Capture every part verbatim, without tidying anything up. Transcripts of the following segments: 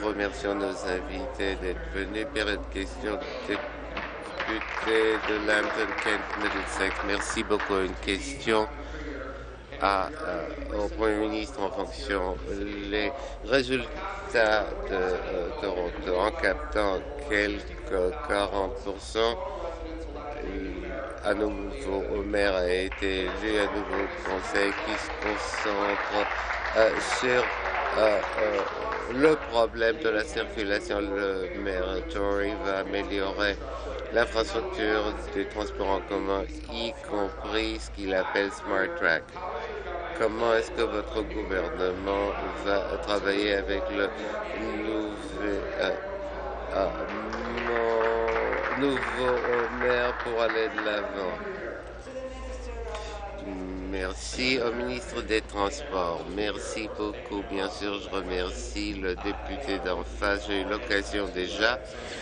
remercions nos invités d'être venus. Période de questions, député de Lambton, Kent, Middlesex. Merci beaucoup. Une question à, euh, au Premier ministre en fonction. Les résultats de euh, Toronto en captant quelques quarante pour cent. Un nouveau maire a été élu, un nouveau conseil qui se concentre euh, sur euh, euh, le problème de la circulation. Le maire Tory va améliorer l'infrastructure des transports en commun, y compris ce qu'il appelle Smart Track. Comment est-ce que votre gouvernement va travailler avec le nouvel, euh, euh, nouveau maire pour aller de l'avant? Merci au ministre des Transports. Merci beaucoup. Bien sûr, je remercie le député d'en face. J'ai eu l'occasion déjà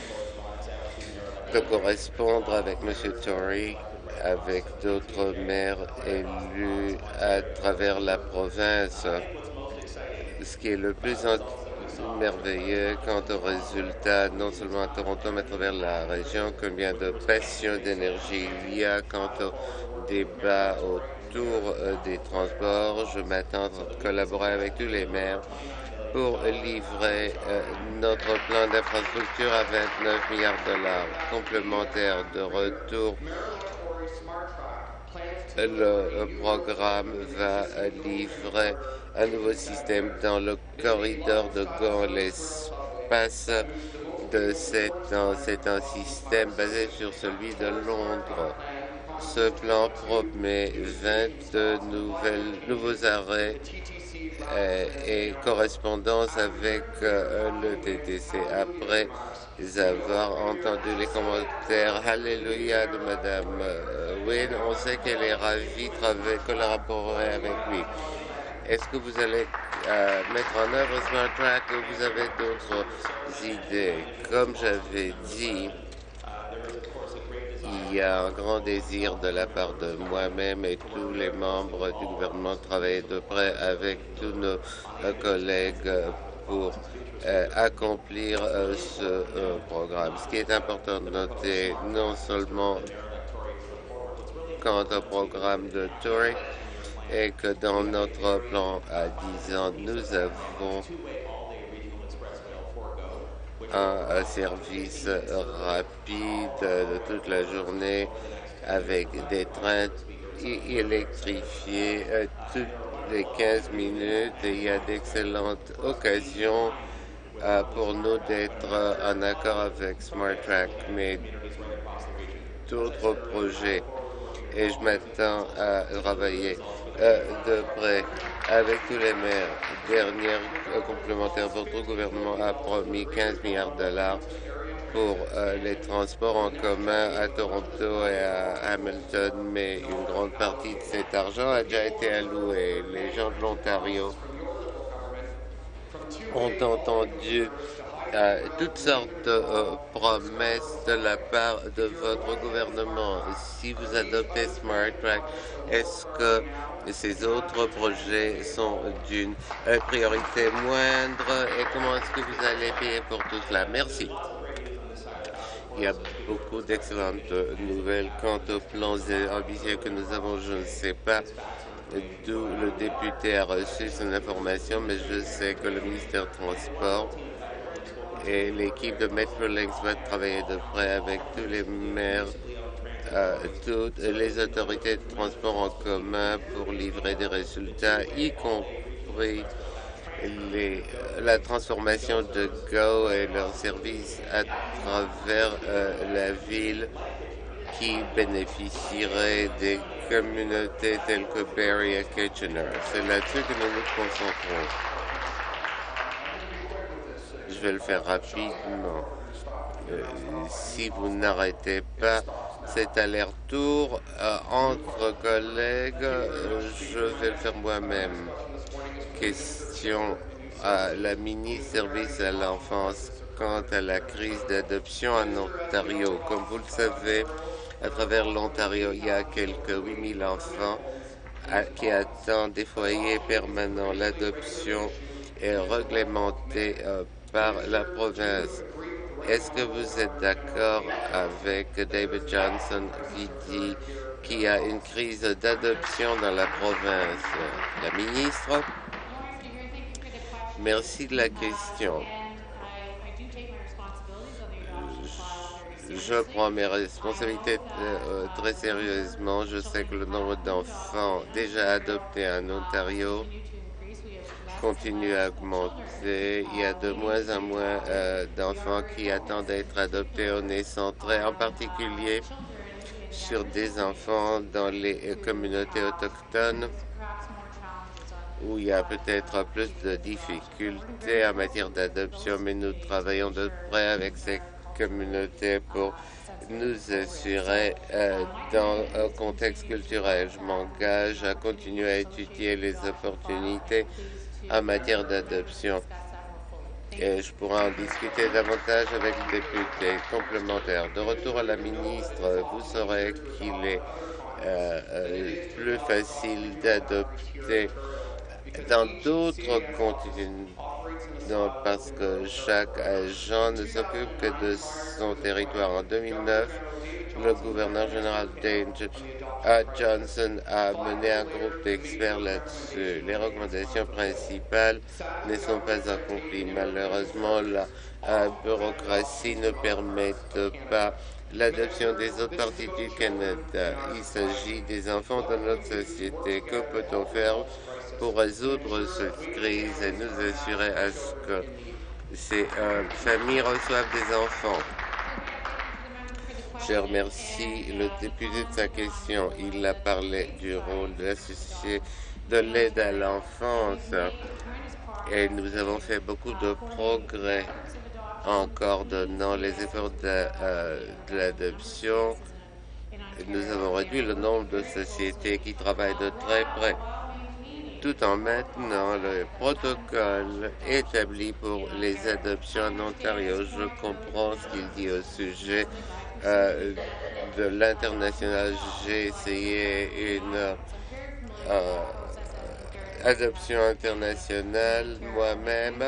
de correspondre avec M. Tory, avec d'autres maires élus à travers la province. Ce qui est le plus merveilleux quant aux résultats, non seulement à Toronto, mais à travers la région, combien de passion d'énergie il y a quant au débat autour des transports. Je m'attends à collaborer avec tous les maires pour livrer euh, notre plan d'infrastructure à vingt-neuf milliards de dollars complémentaires de retour. Le programme va livrer un nouveau système dans le corridor de Gaulle. L'espace de sept ans, c'est un système basé sur celui de Londres. Ce plan promet vingt nouvelles, nouveaux arrêts euh, et correspondance avec euh, le T T C. Après avoir entendu les commentaires Alléluia de Madame euh, Wynne, on sait qu'elle est ravie de collaborer avec lui. Est-ce que vous allez euh, mettre en œuvre Smart Track ou vous avez d'autres idées? Comme j'avais dit, il y a un grand désir de la part de moi-même et tous les membres du gouvernement de travailler de près avec tous nos euh, collègues pour euh, accomplir euh, ce euh, programme. Ce qui est important de noter, non seulement quant au programme de Tory, et que dans notre plan à dix ans, nous avons un, un service rapide de toute la journée avec des trains électrifiés euh, toutes les quinze minutes et il y a d'excellentes occasions euh, pour nous d'être euh, en accord avec Smart Track, mais d'autres projets. Et je m'attends à travailler euh, de près avec tous les maires. Dernière euh, complémentaire, votre gouvernement a promis quinze milliards de dollars pour euh, les transports en commun à Toronto et à Hamilton, mais une grande partie de cet argent a déjà été alloué. Les gens de l'Ontario ont entendu euh, toutes sortes de euh, promesses de la part de votre gouvernement. Si vous adoptez Smart Track, est-ce que ces autres projets sont d'une euh, priorité moindre et comment est-ce que vous allez payer pour tout cela? Merci. Il y a beaucoup d'excellentes nouvelles quant aux plans ambitieux que nous avons. Je ne sais pas d'où le député a reçu son information, mais je sais que le ministère des Transports et l'équipe de Metrolinx va travailler de près avec tous les maires, euh, toutes les autorités de transport en commun pour livrer des résultats, y compris les, la transformation de Go et leurs services à travers euh, la ville qui bénéficierait des communautés telles que Barrie et Kitchener. C'est là-dessus que nous nous concentrons. Je vais le faire rapidement. Euh, si vous n'arrêtez pas cet aller-retour euh, entre collègues, euh, je vais le faire moi-même. Question à la mini-service à l'enfance quant à la crise d'adoption en Ontario. Comme vous le savez, à travers l'Ontario, il y a quelques huit mille enfants à, qui attendent des foyers permanents. L'adoption est réglementé euh, par la province. Est-ce que vous êtes d'accord avec David Johnson qui dit qu'il y a une crise d'adoption dans la province? La ministre, merci de la question. Je prends mes responsabilités euh, très sérieusement. Je sais que le nombre d'enfants déjà adoptés en Ontario continue à augmenter. Il y a de moins en moins euh, d'enfants qui attendent d'être adoptés. On est centré en particulier sur des enfants dans les communautés autochtones où il y a peut-être plus de difficultés en matière d'adoption, mais nous travaillons de près avec ces communautés pour nous assurer euh, dans un contexte culturel. Je m'engage à continuer à étudier les opportunités en matière d'adoption. Et je pourrai en discuter davantage avec le député complémentaire. De retour à la ministre, vous saurez qu'il est euh, euh, plus facile d'adopter dans d'autres continents parce que chaque agent ne s'occupe que de son territoire. En deux mille neuf, le gouverneur général Dane Johnson a mené un groupe d'experts là-dessus. Les recommandations principales ne sont pas accomplies. Malheureusement, la, la bureaucratie ne permet pas l'adoption des autres parties du Canada. Il s'agit des enfants de notre société. Que peut-on faire pour résoudre cette crise et nous assurer à ce que ces euh, familles reçoivent des enfants? Je remercie le député de sa question. Il a parlé du rôle de l'associé de l'aide à l'enfance et nous avons fait beaucoup de progrès en coordonnant les efforts de, euh, de l'adoption. Nous avons réduit le nombre de sociétés qui travaillent de très près, tout en maintenant le protocole établi pour les adoptions en Ontario. Je comprends ce qu'il dit au sujet euh, de l'international. J'ai essayé une euh, adoption internationale moi-même.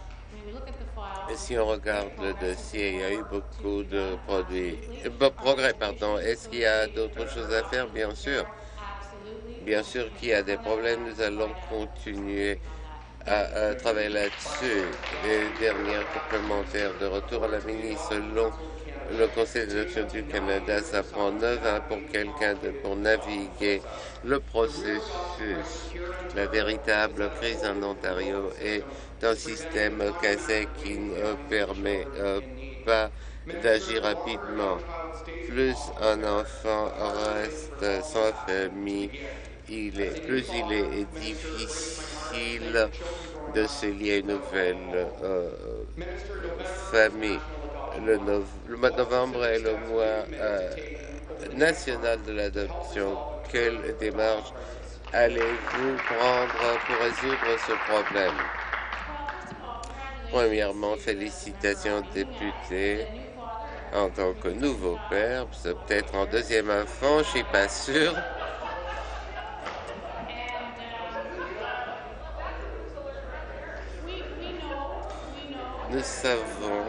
Si on regarde le dossier, il y a eu beaucoup de produits, de progrès, pardon. Est-ce qu'il y a d'autres choses à faire? Bien sûr. Bien sûr qu'il y a des problèmes, nous allons continuer à, à travailler là-dessus. Les dernières complémentaires de retour à la ministre, selon le Conseil d'adoption du Canada, ça prend neuf ans pour quelqu'un de, pour naviguer le processus. La véritable crise en Ontario est un système cassé qui ne permet euh, pas d'agir rapidement. Plus un enfant reste sans famille, il est, plus il est difficile de se lier à une nouvelle euh, famille. Le, no le mois de novembre est le mois euh, national de l'adoption. Quelle démarche allez-vous prendre pour résoudre ce problème? Premièrement, félicitations député en tant que nouveau père, peut-être en deuxième enfant, je ne suis pas sûr. Nous savons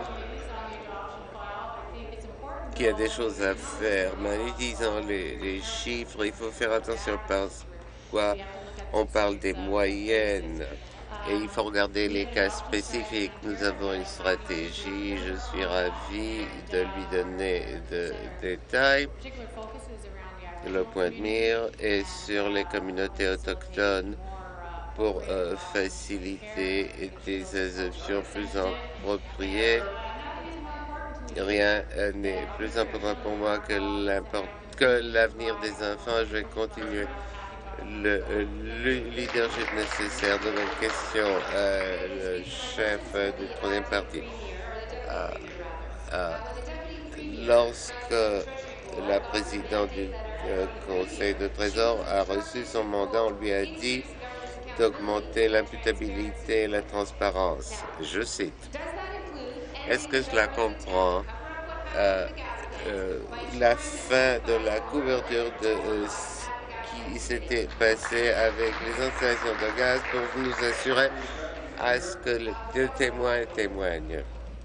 qu'il y a des choses à faire, mais en utilisant les, les chiffres, il faut faire attention parce quoi on parle des moyennes et il faut regarder les cas spécifiques. Nous avons une stratégie, je suis ravi de lui donner de détails. Le point de mire est sur les communautés autochtones pour euh, faciliter des adoptions plus appropriées. Rien n'est plus important pour moi que l'avenir des enfants. Je vais continuer le, le leadership nécessaire. De même question, euh, le chef du troisième parti. Euh, euh, lorsque la présidente du euh, Conseil de Trésor a reçu son mandat, on lui a dit d'augmenter l'imputabilité et la transparence. Je cite. Est-ce que cela comprend euh, euh, la fin de la couverture de euh, ce qui s'était passé avec les installations de gaz pour nous assurer à ce que les deux témoins témoignent.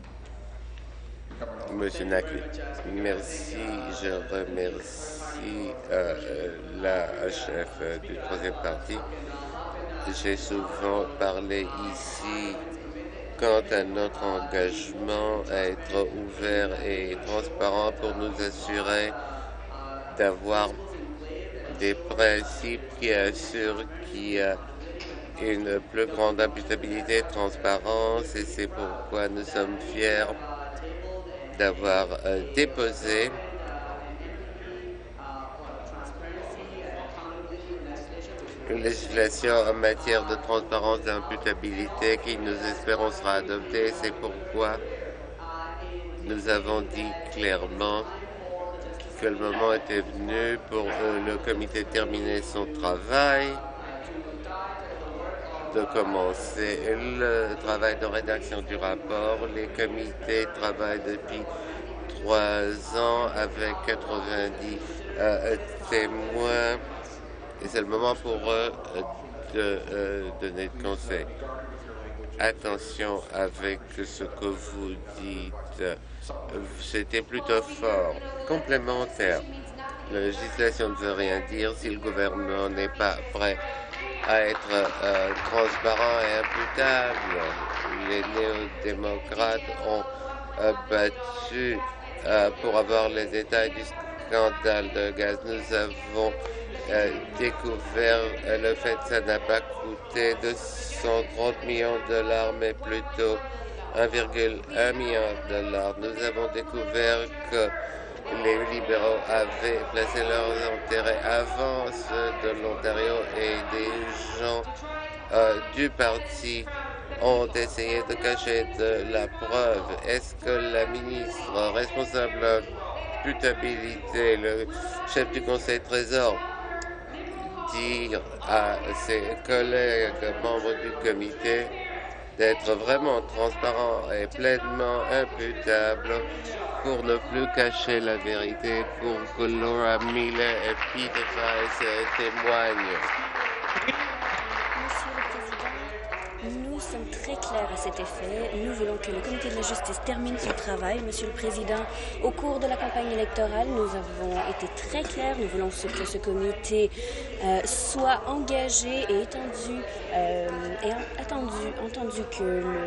Monsieur Nacli, merci. Je remercie euh, la chef du troisième parti. J'ai souvent parlé ici quant à notre engagement à être ouvert et transparent pour nous assurer d'avoir des principes qui assurent qu'il y a une plus grande imputabilité et transparence, et c'est pourquoi nous sommes fiers d'avoir euh, déposé une législation en matière de transparence et d'imputabilité qui, nous espérons, sera adoptée. C'est pourquoi nous avons dit clairement que le moment était venu pour euh, le comité de terminer son travail, de commencer le travail de rédaction du rapport. Les comités travaillent depuis trois ans avec quatre-vingt-dix euh, témoins et c'est le moment pour eux de euh, donner de conseils. Attention avec ce que vous dites, c'était plutôt fort. Complémentaire, la législation ne veut rien dire si le gouvernement n'est pas prêt à être euh, transparent et imputable. Les néo-démocrates ont euh, battu euh, pour avoir les détails du scandale de gaz. Nous avons euh, découvert euh, le fait que ça n'a pas coûté deux cent trente millions de dollars, mais plutôt un virgule un milliard de dollars. Nous avons découvert que les libéraux avaient placé leurs intérêts avant ceux de l'Ontario et des gens euh, du parti ont essayé de cacher de la preuve. Est-ce que la ministre responsable de l'imputabilité, le chef du Conseil Trésor, dire à ses collègues membres du comité d'être vraiment transparent et pleinement imputable pour ne plus cacher la vérité, pour que Laura Miller et Peter Price témoignent. Monsieur le Président, nous sommes très clairs à cet effet. Nous voulons que le Comité de la justice termine son travail. Monsieur le Président, au cours de la campagne électorale, nous avons été très clairs. Nous voulons que ce comité euh, soit engagé et étendu, euh, et attendu, entendu que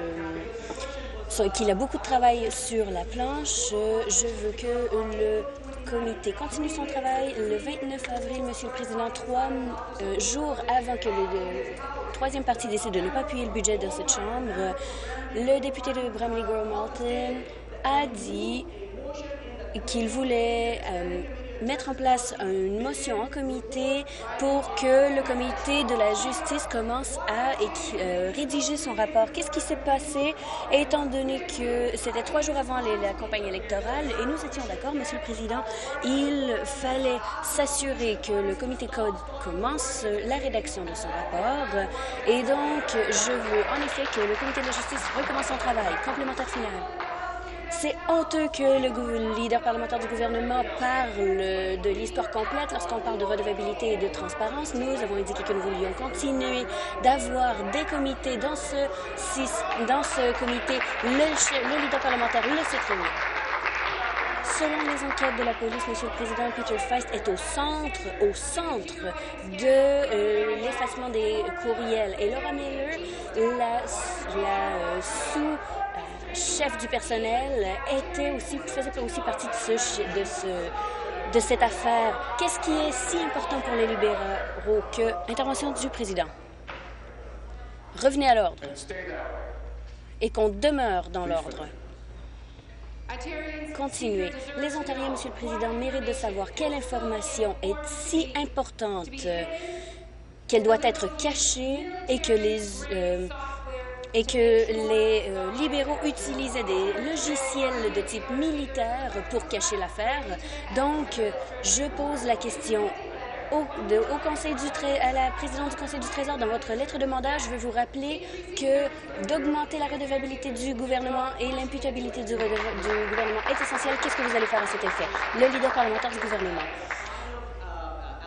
le... qu'il a beaucoup de travail sur la planche. Je veux que le comité continue son travail. Le vingt-neuf avril, Monsieur le Président, trois euh, jours avant que le, le troisième parti décide de ne pas appuyer le budget dans cette Chambre, le député de Bramley-Grow-Malton a dit qu'il voulait euh, mettre en place une motion en comité pour que le comité de la justice commence à euh, rédiger son rapport. Qu'est-ce qui s'est passé, étant donné que c'était trois jours avant les, la campagne électorale et nous étions d'accord, Monsieur le Président, il fallait s'assurer que le comité code commence la rédaction de son rapport et donc je veux en effet que le comité de la justice recommence son travail. Complémentaire final. C'est honteux que le leader parlementaire du gouvernement parle de l'histoire complète lorsqu'on parle de redevabilité et de transparence. Nous avons indiqué que nous voulions continuer d'avoir des comités dans ce, dans ce comité. Le, le leader parlementaire le sait très bien. Selon les enquêtes de la police, Monsieur le Président, Peter Feist est au centre, au centre de euh, l'effacement des courriels. Et Laura Miller, la, la euh, sous chef du personnel, était aussi, faisait aussi partie de, ce, de, ce, de cette affaire. Qu'est-ce qui est si important pour les libéraux que... Intervention du président. Revenez à l'ordre et qu'on demeure dans l'ordre. Continuez. Les Ontariens, Monsieur le Président, méritent de savoir quelle information est si importante qu'elle doit être cachée et que les... Euh, et que les euh, libéraux utilisaient des logiciels de type militaire pour cacher l'affaire. Donc, je pose la question au, de, au conseil du tré, à la présidente du Conseil du Trésor. Dans votre lettre de mandat, je veux vous rappeler que d'augmenter la redevabilité du gouvernement et l'imputabilité du, du gouvernement est essentiel. Qu'est-ce que vous allez faire à cet effet? Le leader parlementaire du gouvernement.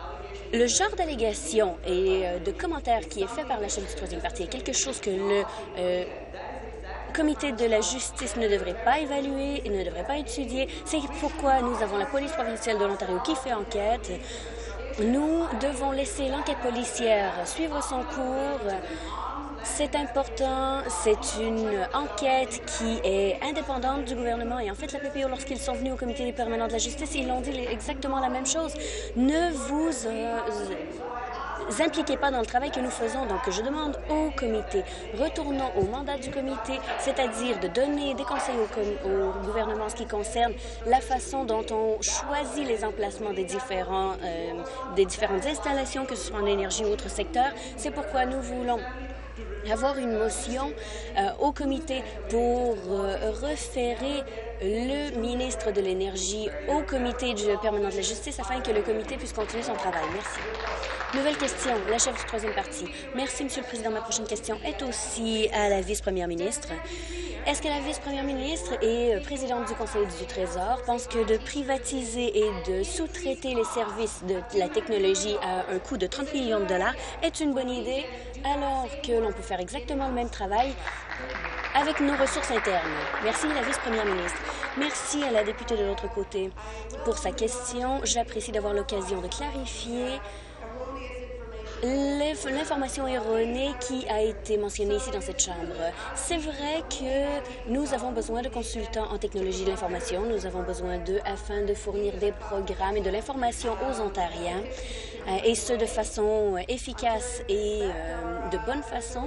Le genre d'allégation et euh, de commentaires qui est fait par la chef du troisième parti est quelque chose que le euh, comité de la justice ne devrait pas évaluer et ne devrait pas étudier. C'est pourquoi nous avons la police provinciale de l'Ontario qui fait enquête. Nous devons laisser l'enquête policière suivre son cours. C'est important, c'est une enquête qui est indépendante du gouvernement et en fait, la P P O, lorsqu'ils sont venus au comité permanent de la justice, ils ont dit exactement la même chose. Ne vous euh, impliquez pas dans le travail que nous faisons. Donc, je demande au comité, retournons au mandat du comité, c'est-à-dire de donner des conseils au, au gouvernement en ce qui concerne la façon dont on choisit les emplacements des, différents, euh, des différentes installations, que ce soit en énergie ou autres secteurs. C'est pourquoi nous voulons avoir une motion euh, au comité pour euh, référer le ministre de l'Énergie au comité du permanent de la justice afin que le comité puisse continuer son travail. Merci. Nouvelle question, la chef du troisième parti. Merci, Monsieur le Président. Ma prochaine question est aussi à la vice-première ministre. Est-ce que la vice-première ministre et présidente du Conseil du Trésor pense que de privatiser et de sous-traiter les services de la technologie à un coût de trente millions de dollars est une bonne idée alors que l'on peut faire exactement le même travail avec nos ressources internes? Merci, la vice-première ministre. Merci à la députée de l'autre côté pour sa question. J'apprécie d'avoir l'occasion de clarifier l'information erronée qui a été mentionnée ici dans cette Chambre. C'est vrai que nous avons besoin de consultants en technologie de l'information. Nous avons besoin d'eux afin de fournir des programmes et de l'information aux Ontariens, euh, et ce de façon efficace et euh, de bonne façon.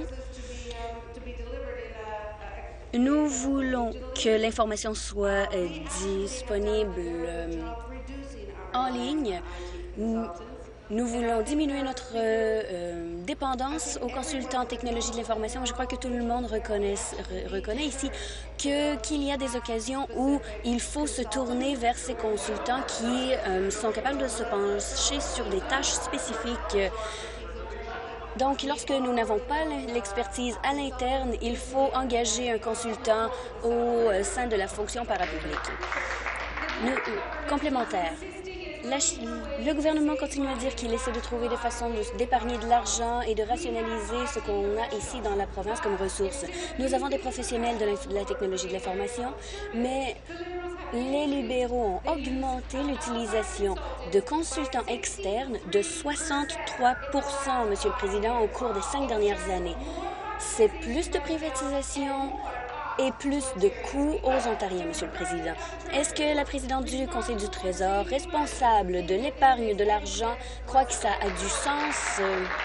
Nous voulons que l'information soit euh, disponible euh, en ligne. Nous, Nous voulons diminuer notre euh, euh, dépendance aux consultants en technologie de l'information. Je crois que tout le monde reconnaît, re, reconnaît ici que qu'il y a des occasions où il faut se tourner vers ces consultants qui euh, sont capables de se pencher sur des tâches spécifiques. Donc, lorsque nous n'avons pas l'expertise à l'interne, il faut engager un consultant au sein de la fonction parapublique. Nous, euh, complémentaire. La, le gouvernement continue à dire qu'il essaie de trouver des façons d'épargner de l'argent et de rationaliser ce qu'on a ici dans la province comme ressources. Nous avons des professionnels de, de la technologie de l'information, mais les libéraux ont augmenté l'utilisation de consultants externes de soixante-trois pour cent, Monsieur le Président, au cours des cinq dernières années. C'est plus de privatisation et plus de coûts aux Ontariens, Monsieur le Président. Est-ce que la présidente du Conseil du Trésor, responsable de l'épargne de l'argent, croit que ça a du sens?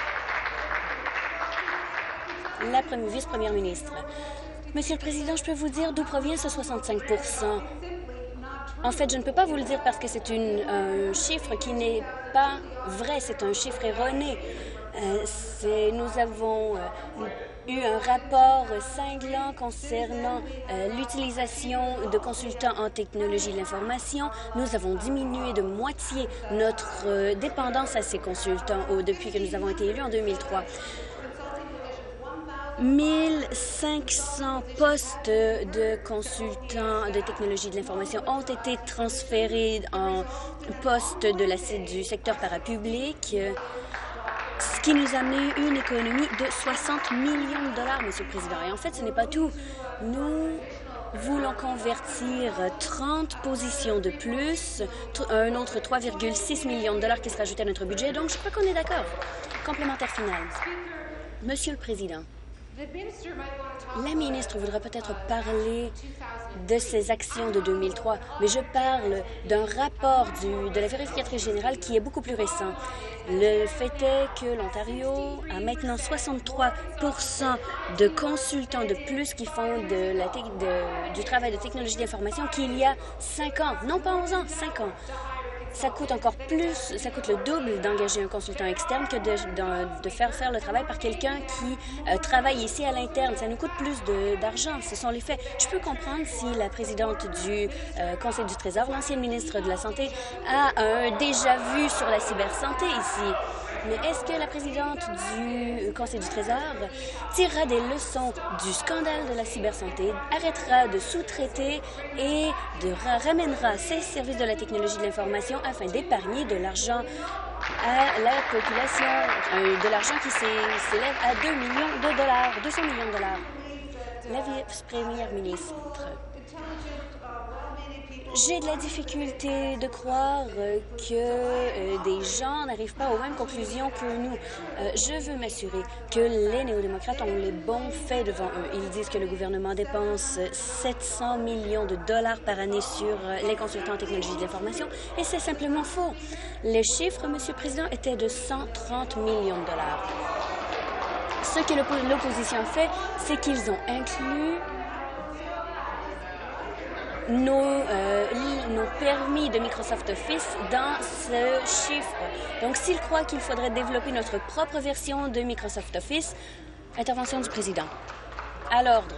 La vice-première ministre. Monsieur le Président, je peux vous dire d'où provient ce soixante-cinq pour cent. En fait, je ne peux pas vous le dire parce que c'est un chiffre qui n'est pas vrai, c'est un chiffre erroné. Euh, nous avons euh, eu un rapport cinglant concernant euh, l'utilisation de consultants en technologie de l'information. Nous avons diminué de moitié notre euh, dépendance à ces consultants oh, depuis que nous avons été élus en deux mille trois. mille cinq cents postes de consultants de technologie de l'information ont été transférés en postes de la, du secteur parapublic, ce qui nous a amené une économie de soixante millions de dollars, Monsieur le Président. Et en fait, ce n'est pas tout. Nous voulons convertir trente positions de plus, un autre trois virgule six millions de dollars qui sera ajouté à notre budget. Donc, je crois qu'on est d'accord. Complémentaire final. Monsieur le Président, la ministre voudrait peut-être parler de ses actions de deux mille trois, mais je parle d'un rapport du, de la vérificatrice générale qui est beaucoup plus récent. Le fait est que l'Ontario a maintenant soixante-trois pour cent de consultants de plus qui font de la de, du travail de technologie d'information qu'il y a cinq ans. Non pas onze ans, cinq ans. Ça coûte encore plus, ça coûte le double d'engager un consultant externe que de, de, de faire faire le travail par quelqu'un qui euh, travaille ici à l'interne. Ça nous coûte plus d'argent, ce sont les faits. Je peux comprendre si la présidente du euh, Conseil du Trésor, l'ancienne ministre de la Santé, a un déjà-vu sur la cybersanté ici. Mais est-ce que la présidente du Conseil du Trésor tirera des leçons du scandale de la cybersanté, arrêtera de sous-traiter et de ra ramènera ses services de la technologie de l'information afin d'épargner de l'argent à la population, euh, de l'argent qui s'élève à deux millions de dollars, deux cents millions de dollars. La vice-première ministre. J'ai de la difficulté de croire que euh, des gens n'arrivent pas aux mêmes conclusions que nous. Euh, je veux m'assurer que les néo-démocrates ont les bons faits devant eux. Ils disent que le gouvernement dépense sept cents millions de dollars par année sur euh, les consultants en technologie de l'information, et c'est simplement faux. Les chiffres, Monsieur le Président, étaient de cent trente millions de dollars. Ce que l'opposition fait, c'est qu'ils ont inclus Nos, euh, nos permis de Microsoft Office dans ce chiffre. Donc, s'ils croient qu'il faudrait développer notre propre version de Microsoft Office, intervention du président. À l'ordre.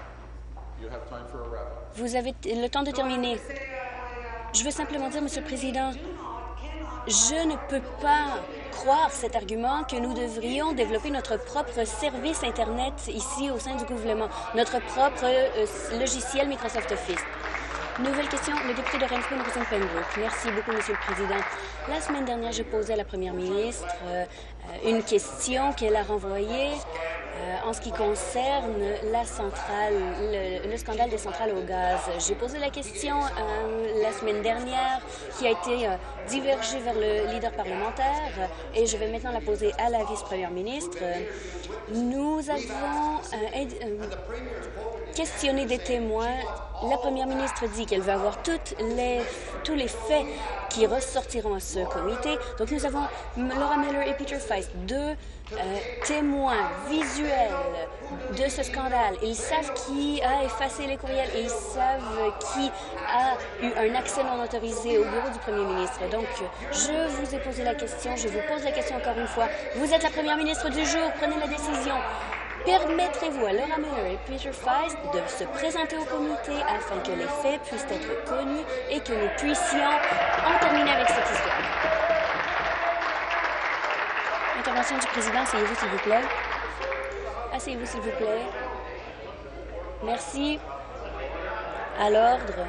Vous avez le temps de terminer. Je veux simplement dire, Monsieur le Président, je ne peux pas croire cet argument que nous devrions développer notre propre service Internet ici au sein du gouvernement, notre propre euh, logiciel Microsoft Office. Nouvelle question, le député de Renfrew, Pembroke. Merci beaucoup, Monsieur le Président. La semaine dernière, j'ai posé à la première ministre euh, une question qu'elle a renvoyée euh, en ce qui concerne la centrale, le, le scandale des centrales au gaz. J'ai posé la question euh, la semaine dernière, qui a été euh, divergée vers le leader parlementaire, et je vais maintenant la poser à la vice-première ministre. Nous avons euh, euh, questionné des témoins. La première ministre dit qu'elle va avoir toutes les, tous les faits qui ressortiront à ce comité. Donc, nous avons Laura Miller et Peter Feist, deux euh, témoins visuels de ce scandale. Ils savent qui a effacé les courriels et ils savent qui a eu un accès non autorisé au bureau du premier ministre. Donc, je vous ai posé la question, je vous pose la question encore une fois. Vous êtes la première ministre du jour, prenez la décision. Permettrez-vous à Laura Miller et Peter Feist de se présenter au comité afin que les faits puissent être connus et que nous puissions en terminer avec cette histoire? Intervention du président, asseyez-vous s'il vous plaît. Asseyez-vous s'il vous plaît. Merci. À l'ordre.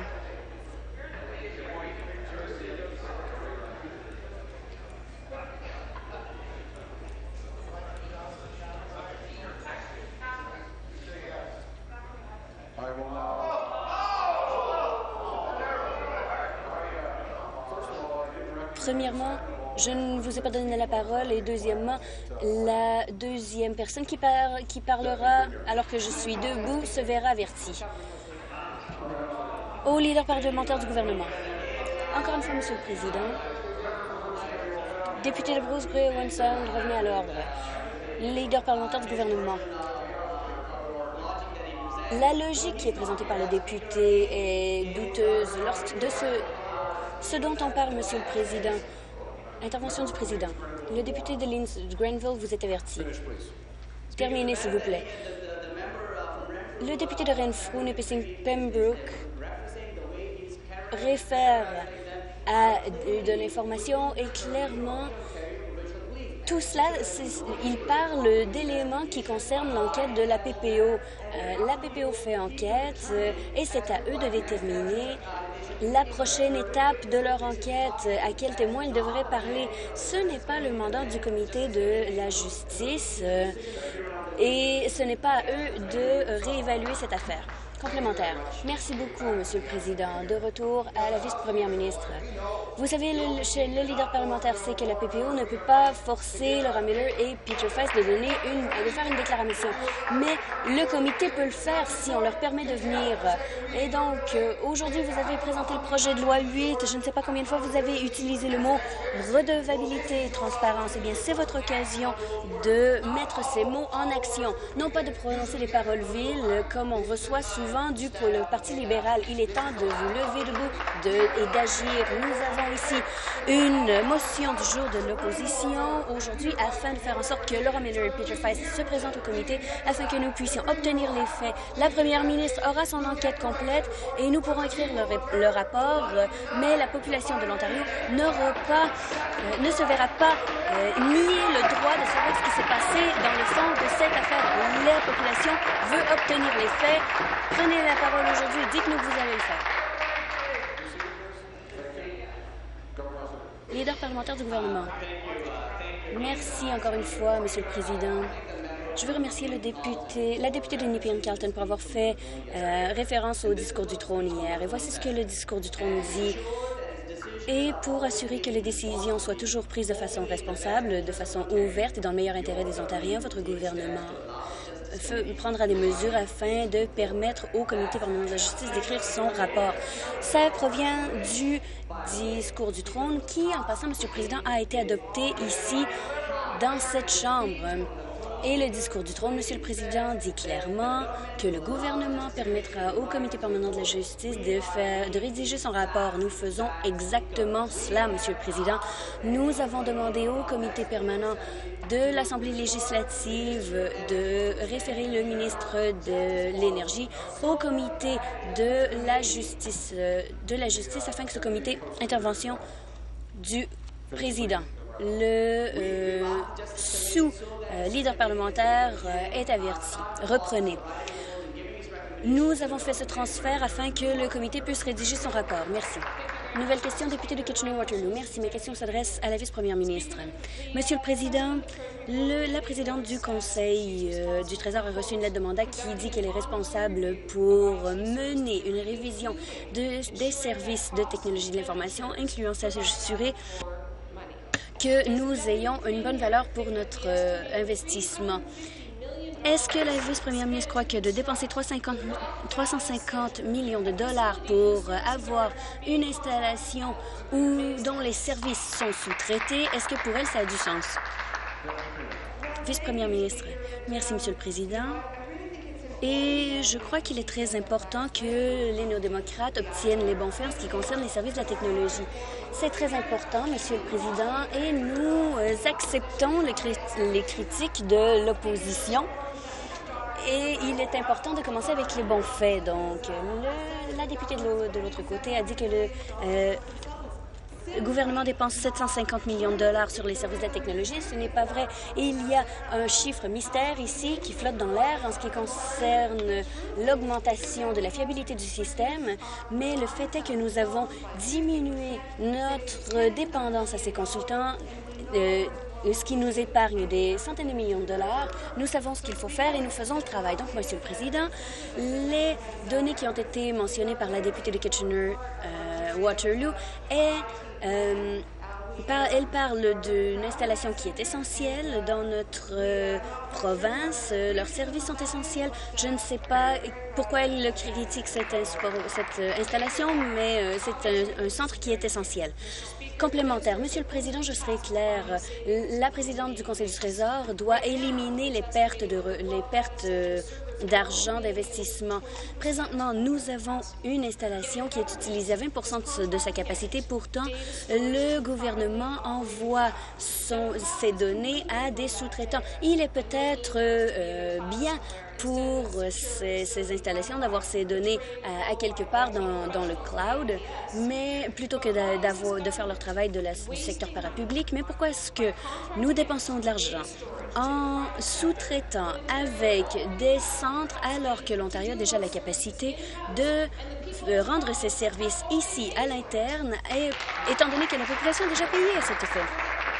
Premièrement, je ne vous ai pas donné la parole et deuxièmement, la deuxième personne qui, par, qui parlera alors que je suis debout se verra avertie. Au leader parlementaire du gouvernement. Encore une fois, Monsieur le Président, député de Bruce Gray Owen-Sound, revenez à l'ordre. Leader parlementaire du gouvernement. La logique qui est présentée par le député est douteuse. Lorsque, de ce, ce dont on parle, Monsieur le Président. Intervention du Président. Le député de Linz, de Granville, vous est averti. Terminez, s'il vous plaît. Le député de Renfrew, Nipissing Pembroke, réfère à de l'information et clairement, tout cela, il parle d'éléments qui concernent l'enquête de la P P O. Euh, la P P O fait enquête euh, et c'est à eux de déterminer la prochaine étape de leur enquête, à quel témoin ils devraient parler. Ce n'est pas le mandat du comité de la justice euh, et ce n'est pas à eux de réévaluer cette affaire. Complémentaire. Merci beaucoup, Monsieur le Président. De retour à la vice-première ministre. Vous savez, le, le leader parlementaire sait que la P P O ne peut pas forcer Laura Miller et Peter Feist de, donner une, de faire une déclaration. Mais le comité peut le faire si on leur permet de venir. Et donc, euh, aujourd'hui, vous avez présenté le projet de loi huit. Je ne sais pas combien de fois vous avez utilisé le mot redevabilité et transparence. Eh bien, c'est votre occasion de mettre ces mots en action. Non pas de prononcer les paroles viles comme on reçoit souvent du le Parti libéral. Il est temps de vous lever debout de, et d'agir. Nous avons ici une motion du jour de l'opposition aujourd'hui afin de faire en sorte que Laura Miller et Peter Feist se présentent au comité afin que nous puissions obtenir les faits. La première ministre aura son enquête complète et nous pourrons écrire le, le rapport, mais la population de l'Ontario n'aura pas, euh, ne se verra pas euh, nier le droit de savoir ce qui s'est passé dans le fond de cette affaire. La population veut obtenir les faits. Prenez la parole aujourd'hui et dites-nous que vous allez le faire. Leader parlementaire du gouvernement. Merci encore une fois, Monsieur le Président. Je veux remercier le député, la députée de Nepean-Carleton pour avoir fait euh, référence au discours du trône hier. Et voici ce que le discours du trône dit. Et pour assurer que les décisions soient toujours prises de façon responsable, de façon ouverte et dans le meilleur intérêt des Ontariens, votre gouvernement prendra des mesures afin de permettre au Comité permanent de la justice d'écrire son rapport. Ça provient du discours du trône qui, en passant, Monsieur le Président, a été adopté ici dans cette Chambre. Et le discours du trône, Monsieur le Président, dit clairement que le gouvernement permettra au Comité permanent de la justice de, faire, de rédiger son rapport. Nous faisons exactement cela, Monsieur le Président. Nous avons demandé au Comité permanent de l'Assemblée législative de référer le ministre de l'Énergie au Comité de la justice, de la justice afin que ce comité intervention du président. Le euh, sous-leader euh, parlementaire euh, est averti. Reprenez. Nous avons fait ce transfert afin que le comité puisse rédiger son rapport. Merci. Nouvelle question, député de Kitchener-Waterloo. Merci. Ma question s'adresse à la vice-première ministre. Monsieur le Président, le, la présidente du Conseil euh, du Trésor a reçu une lettre de mandat qui dit qu'elle est responsable pour mener une révision de, des services de technologie de l'information, incluant s'assurer que nous ayons une bonne valeur pour notre euh, investissement. Est-ce que la vice-première ministre croit que de dépenser trois cent cinquante millions de dollars pour euh, avoir une installation où, dont les services sont sous-traités, est-ce que pour elle, ça a du sens? Vice-première ministre, merci, Monsieur le Président. Et je crois qu'il est très important que les néo-démocrates obtiennent les bons faits en ce qui concerne les services de la technologie. C'est très important, Monsieur le Président, et nous euh, acceptons les, crit les critiques de l'opposition. Et il est important de commencer avec les bons faits. Donc, le, la députée de l'autre côté a dit que le... Euh, Le gouvernement dépense sept cent cinquante millions de dollars sur les services de la technologie. Ce n'est pas vrai. Et il y a un chiffre mystère ici qui flotte dans l'air en ce qui concerne l'augmentation de la fiabilité du système. Mais le fait est que nous avons diminué notre dépendance à ces consultants, euh, ce qui nous épargne des centaines de millions de dollars. Nous savons ce qu'il faut faire et nous faisons le travail. Donc, Monsieur le Président, les données qui ont été mentionnées par la députée de Kitchener-Waterloo euh, est... Euh, par, elle parle d'une installation qui est essentielle dans notre euh, province. Euh, leurs services sont essentiels. Je ne sais pas pourquoi elle critique cette, cette installation, mais euh, c'est un, un centre qui est essentiel. Complémentaire. Monsieur le Président, je serai claire. La présidente du Conseil du Trésor doit éliminer les pertes de les pertes euh, d'argent d'investissement. Présentement, nous avons une installation qui est utilisée à vingt pour cent de sa capacité. Pourtant, le gouvernement envoie son, ses données à des sous-traitants. Il est peut-être euh, bien pour ces, ces installations d'avoir ces données à, à quelque part dans, dans le cloud, mais plutôt que de, de faire leur travail de la, du secteur parapublic. Mais pourquoi est-ce que nous dépensons de l'argent en sous-traitant avec des centres alors que l'Ontario a déjà la capacité de rendre ses services ici à l'interne, étant donné que la population est déjà payée à cet effet?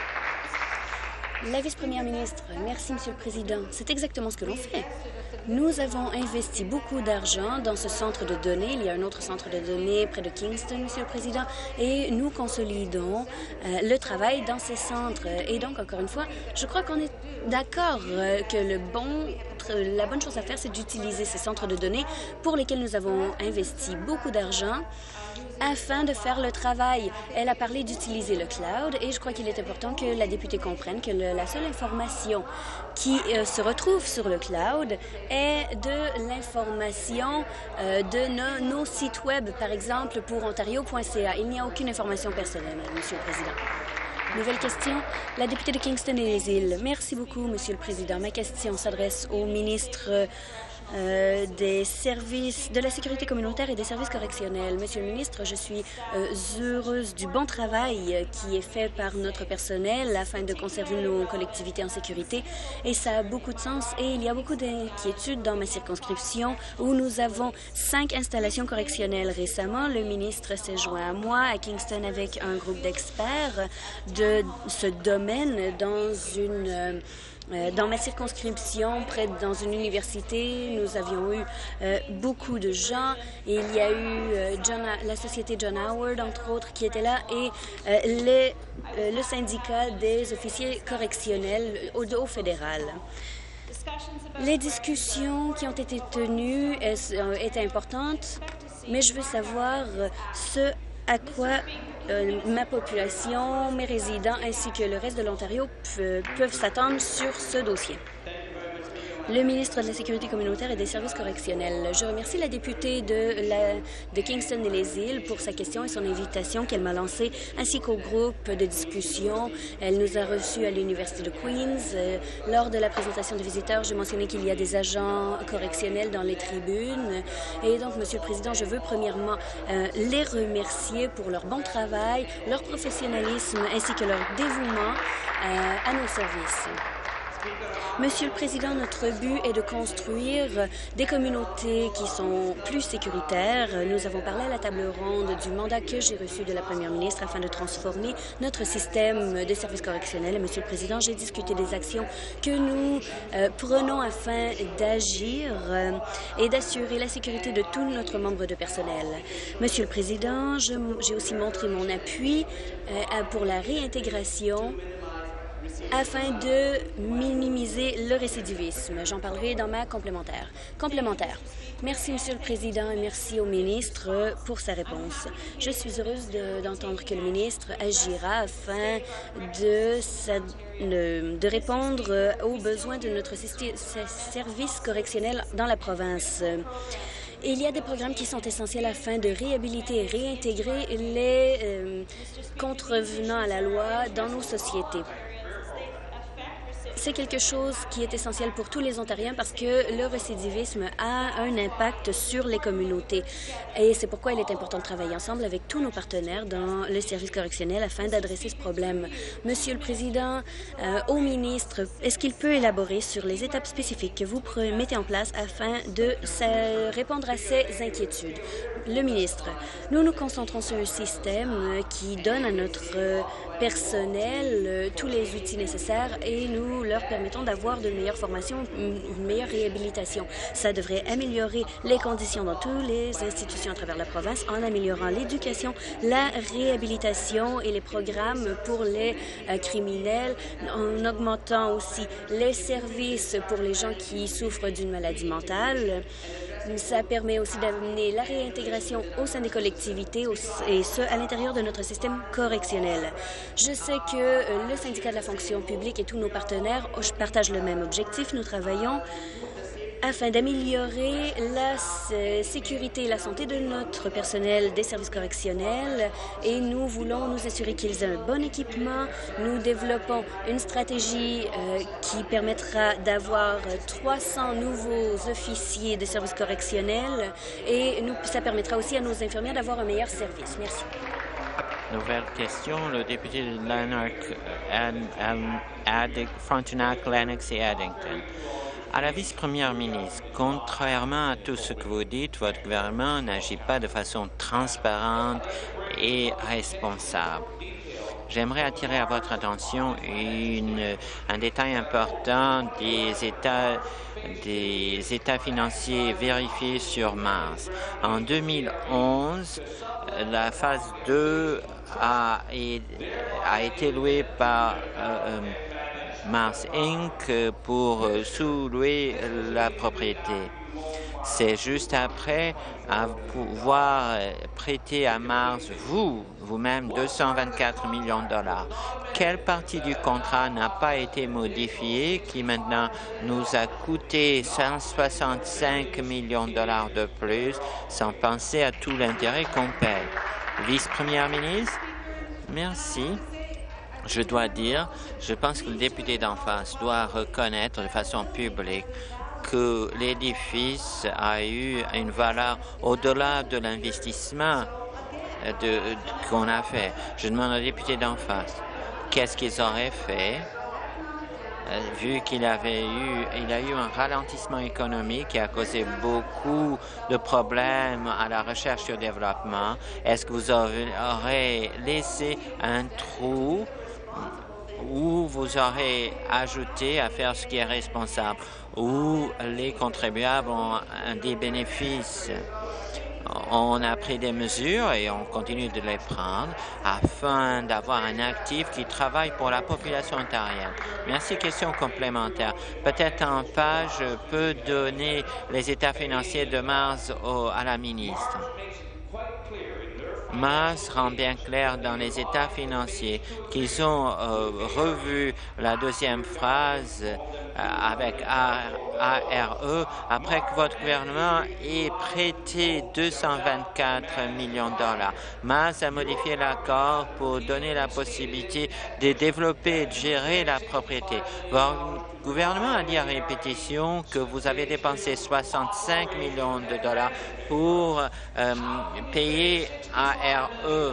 La vice-première ministre, merci, Monsieur le Président. C'est exactement ce que l'on fait. Nous avons investi beaucoup d'argent dans ce centre de données. Il y a un autre centre de données près de Kingston, Monsieur le Président, et nous consolidons euh, le travail dans ces centres. Et donc, encore une fois, je crois qu'on est d'accord euh, que le bon, la bonne chose à faire, c'est d'utiliser ces centres de données pour lesquels nous avons investi beaucoup d'argent afin de faire le travail. Elle a parlé d'utiliser le cloud et je crois qu'il est important que la députée comprenne que le, la seule information qui euh, se retrouve sur le cloud est de l'information euh, de no, nos sites web, par exemple pour ontario point c a. Il n'y a aucune information personnelle, Monsieur le Président. Nouvelle question, la députée de Kingston et les Îles. Merci beaucoup, Monsieur le Président. Ma question s'adresse au ministre euh, des services de la sécurité communautaire et des services correctionnels. Monsieur le ministre, je suis euh, heureuse du bon travail qui est fait par notre personnel afin de conserver nos collectivités en sécurité et ça a beaucoup de sens et il y a beaucoup d'inquiétudes dans ma circonscription où nous avons cinq installations correctionnelles. Récemment, le ministre s'est joint à moi à Kingston avec un groupe d'experts de ce domaine dans une euh, Euh, dans ma circonscription, près dans une université, nous avions eu euh, beaucoup de gens. Et il y a eu euh, John, la société John Howard, entre autres, qui était là, et euh, les, euh, le syndicat des officiers correctionnels au, au fédéral. Les discussions qui ont été tenues étaient importantes, mais je veux savoir ce à quoi euh, ma population, mes résidents ainsi que le reste de l'Ontario peuvent s'attendre sur ce dossier. Le ministre de la Sécurité communautaire et des services correctionnels. Je remercie la députée de, la, de Kingston et les Îles pour sa question et son invitation qu'elle m'a lancée, ainsi qu'au groupe de discussion. Elle nous a reçus à l'Université de Queens. Euh, lors de la présentation des visiteurs, j'ai mentionné qu'il y a des agents correctionnels dans les tribunes. Et donc, Monsieur le Président, je veux premièrement euh, les remercier pour leur bon travail, leur professionnalisme ainsi que leur dévouement euh, à nos services. Monsieur le Président, notre but est de construire des communautés qui sont plus sécuritaires. Nous avons parlé à la table ronde du mandat que j'ai reçu de la Première ministre afin de transformer notre système de services correctionnels. Et Monsieur le Président, j'ai discuté des actions que nous euh, prenons afin d'agir euh, et d'assurer la sécurité de tout notre membre de personnel. Monsieur le Président, j'ai aussi montré mon appui euh, pour la réintégration afin de minimiser le récidivisme. J'en parlerai dans ma complémentaire. Complémentaire. Merci, Monsieur le Président, et merci au ministre pour sa réponse. Je suis heureuse d'entendre que le ministre agira afin de, de, de répondre aux besoins de notre service correctionnel dans la province. Il y a des programmes qui sont essentiels afin de réhabiliter et réintégrer les euh, contrevenants à la loi dans nos sociétés. C'est quelque chose qui est essentiel pour tous les Ontariens parce que le récidivisme a un impact sur les communautés. Et c'est pourquoi il est important de travailler ensemble avec tous nos partenaires dans le service correctionnel afin d'adresser ce problème. Monsieur le Président, euh, au ministre, est-ce qu'il peut élaborer sur les étapes spécifiques que vous mettez en place afin de répondre à ces inquiétudes? Le ministre, nous nous concentrons sur un système qui donne à notre personnel euh, tous les outils nécessaires et nous leur permettons d'avoir de meilleures formations, une meilleure réhabilitation. Ça devrait améliorer les conditions dans toutes les institutions à travers la province en améliorant l'éducation, la réhabilitation et les programmes pour les euh, criminels, en augmentant aussi les services pour les gens qui souffrent d'une maladie mentale. Ça permet aussi d'amener la réintégration au sein des collectivités et ce, à l'intérieur de notre système correctionnel. Je sais que le syndicat de la fonction publique et tous nos partenaires partagent le même objectif. Nous travaillons afin d'améliorer la sécurité et la santé de notre personnel des services correctionnels et nous voulons nous assurer qu'ils aient un bon équipement. Nous développons une stratégie euh, qui permettra d'avoir trois cents nouveaux officiers de services correctionnels et nous, ça permettra aussi à nos infirmières d'avoir un meilleur service. Merci. Nouvelle question, le député de Lanark, Frontenac, Lennox et Addington. À la vice-première ministre, contrairement à tout ce que vous dites, votre gouvernement n'agit pas de façon transparente et responsable. J'aimerais attirer à votre attention une, un détail important des états, des états financiers vérifiés sur Mars. En deux mille onze, la phase deux a, a été louée par euh, Mars Incorporated pour sous-louer la propriété. C'est juste après à pouvoir prêter à Mars, vous, vous-même, deux cent vingt-quatre millions de dollars. Quelle partie du contrat n'a pas été modifiée qui maintenant nous a coûté cent soixante-cinq millions de dollars de plus sans penser à tout l'intérêt qu'on paye? Vice-première ministre, merci. Je dois dire, je pense que le député d'en face doit reconnaître de façon publique que l'édifice a eu une valeur au-delà de l'investissement de, de, qu'on a fait. Je demande aux députés d'en face, qu'est-ce qu'ils auraient fait vu qu'il avait eu, il a eu un ralentissement économique qui a causé beaucoup de problèmes à la recherche et au développement. Est-ce que vous aurez laissé un trou où vous aurez ajouté à faire ce qui est responsable, où les contribuables ont des bénéfices? On a pris des mesures et on continue de les prendre afin d'avoir un actif qui travaille pour la population ontarienne. Merci. Question complémentaire. Peut-être en page, je peux donner les états financiers de Mars au, à la ministre. Mars rend bien clair dans les états financiers qu'ils ont euh, revu la deuxième phrase euh, avec A R E après que votre gouvernement ait prêté deux cent vingt-quatre millions de dollars. Mars a modifié l'accord pour donner la possibilité de développer et de gérer la propriété. Votre gouvernement a dit à répétition que vous avez dépensé soixante-cinq millions de dollars pour euh, payer A R E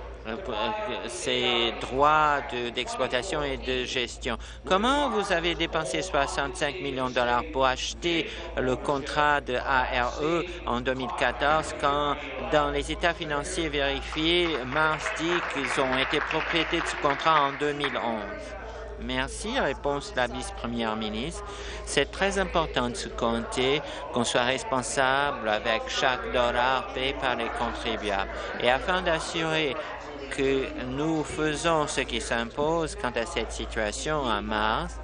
ces droits d'exploitation et de gestion. Comment vous avez dépensé soixante-cinq millions de dollars pour acheter le contrat de A R E en deux mille quatorze quand, dans les états financiers vérifiés, Mars dit qu'ils ont été propriétaires de ce contrat en deux mille onze? Merci. Réponse de la vice-première ministre. C'est très important de se compter qu'on soit responsable avec chaque dollar payé par les contribuables. Et afin d'assurer que nous faisons ce qui s'impose quant à cette situation à Mars,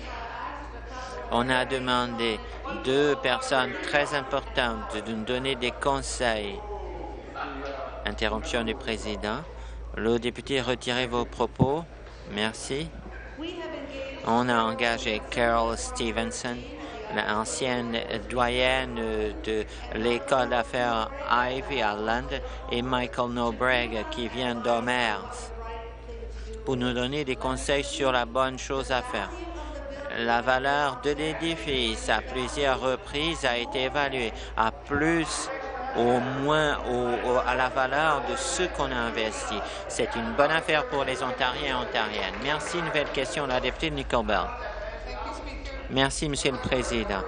on a demandé deux personnes très importantes de nous donner des conseils. Interruption du président. Le député, retirez vos propos. Merci. On a engagé Carol Stevenson, l'ancienne doyenne de l'école d'affaires Ivy à Londres, et Michael Nobreg, qui vient d'Omers, pour nous donner des conseils sur la bonne chose à faire. La valeur de l'édifice à plusieurs reprises a été évaluée à plus au moins au, au, à la valeur de ce qu'on a investi. C'est une bonne affaire pour les Ontariens et Ontariennes. Merci. Nouvelle question, la députée de Nickel Bell. Merci, Monsieur le Président.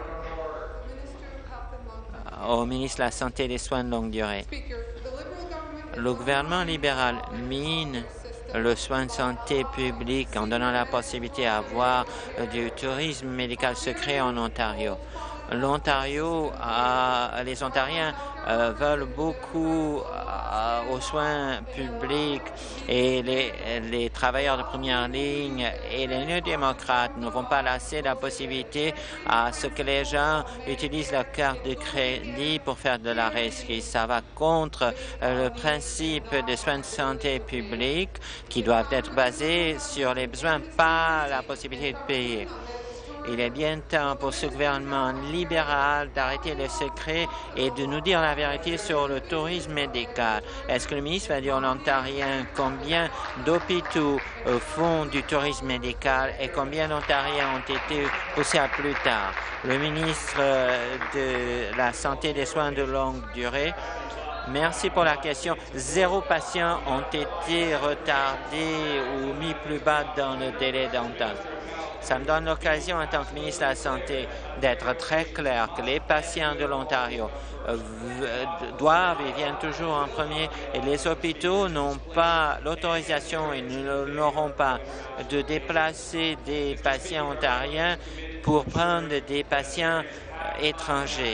Au ministre de la Santé et des Soins de longue durée. Le gouvernement libéral mine le soin de santé public en donnant la possibilité à avoir du tourisme médical secret en Ontario. L'Ontario, euh, les Ontariens euh, veulent beaucoup euh, aux soins publics et les, les travailleurs de première ligne et les néo-démocrates ne vont pas laisser la possibilité à ce que les gens utilisent leur carte de crédit pour faire de la rescue. Ça va contre euh, le principe des soins de santé publics qui doivent être basés sur les besoins, pas la possibilité de payer. Il est bien temps pour ce gouvernement libéral d'arrêter le secret et de nous dire la vérité sur le tourisme médical. Est-ce que le ministre va dire aux Ontariens combien d'hôpitaux font du tourisme médical et combien d'Ontariens ont été poussés à plus tard? Le ministre de la Santé et des Soins de longue durée. Merci pour la question. Zéro patient ont été retardés ou mis plus bas dans le délai d'attente. Ça me donne l'occasion, en tant que ministre de la Santé, d'être très clair que les patients de l'Ontario euh, doivent et viennent toujours en premier et les hôpitaux n'ont pas l'autorisation et n'auront pas de déplacer des patients ontariens pour prendre des patients euh, étrangers.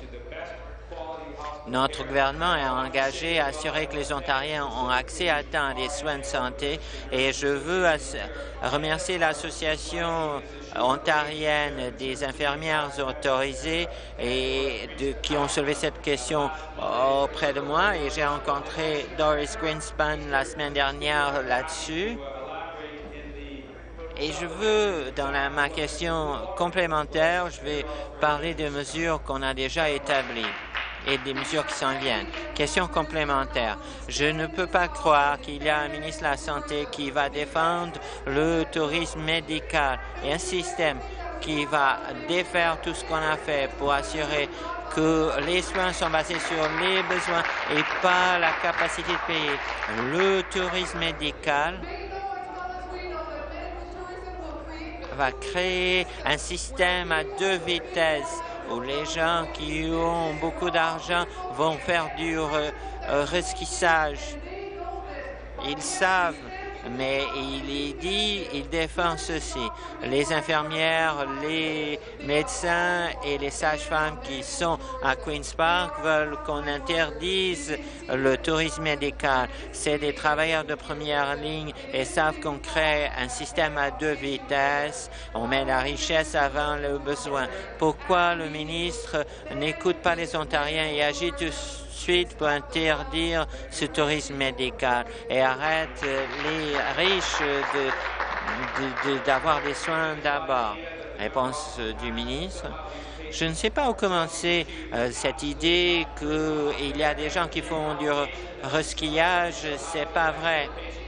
Notre gouvernement est engagé à assurer que les Ontariens ont accès à temps à des soins de santé et je veux remercier l'Association ontarienne des infirmières autorisées et de, qui ont soulevé cette question auprès de moi et j'ai rencontré Doris Greenspan la semaine dernière là-dessus. Et je veux, dans la, ma question complémentaire, je vais parler de mesures qu'on a déjà établies et des mesures qui s'en viennent. Question complémentaire. Je ne peux pas croire qu'il y a un ministre de la Santé qui va défendre le tourisme médical et un système qui va défaire tout ce qu'on a fait pour assurer que les soins sont basés sur les besoins et pas la capacité de payer. Le tourisme médical va créer un système à deux vitesses où les gens qui ont beaucoup d'argent vont faire du resquissage. Ils savent, mais il est dit, il défend ceci. Les infirmières, les médecins et les sages-femmes qui sont à Queen's Park veulent qu'on interdise le tourisme médical. C'est des travailleurs de première ligne et savent qu'on crée un système à deux vitesses. On met la richesse avant le besoin. Pourquoi le ministre n'écoute pas les Ontariens et agit tout suite pour interdire ce tourisme médical et arrête les riches d'avoir de, de, de, des soins d'abord? Réponse du ministre. Je ne sais pas où commencer euh, cette idée qu'il y a des gens qui font du resquillage, c'est pas vrai.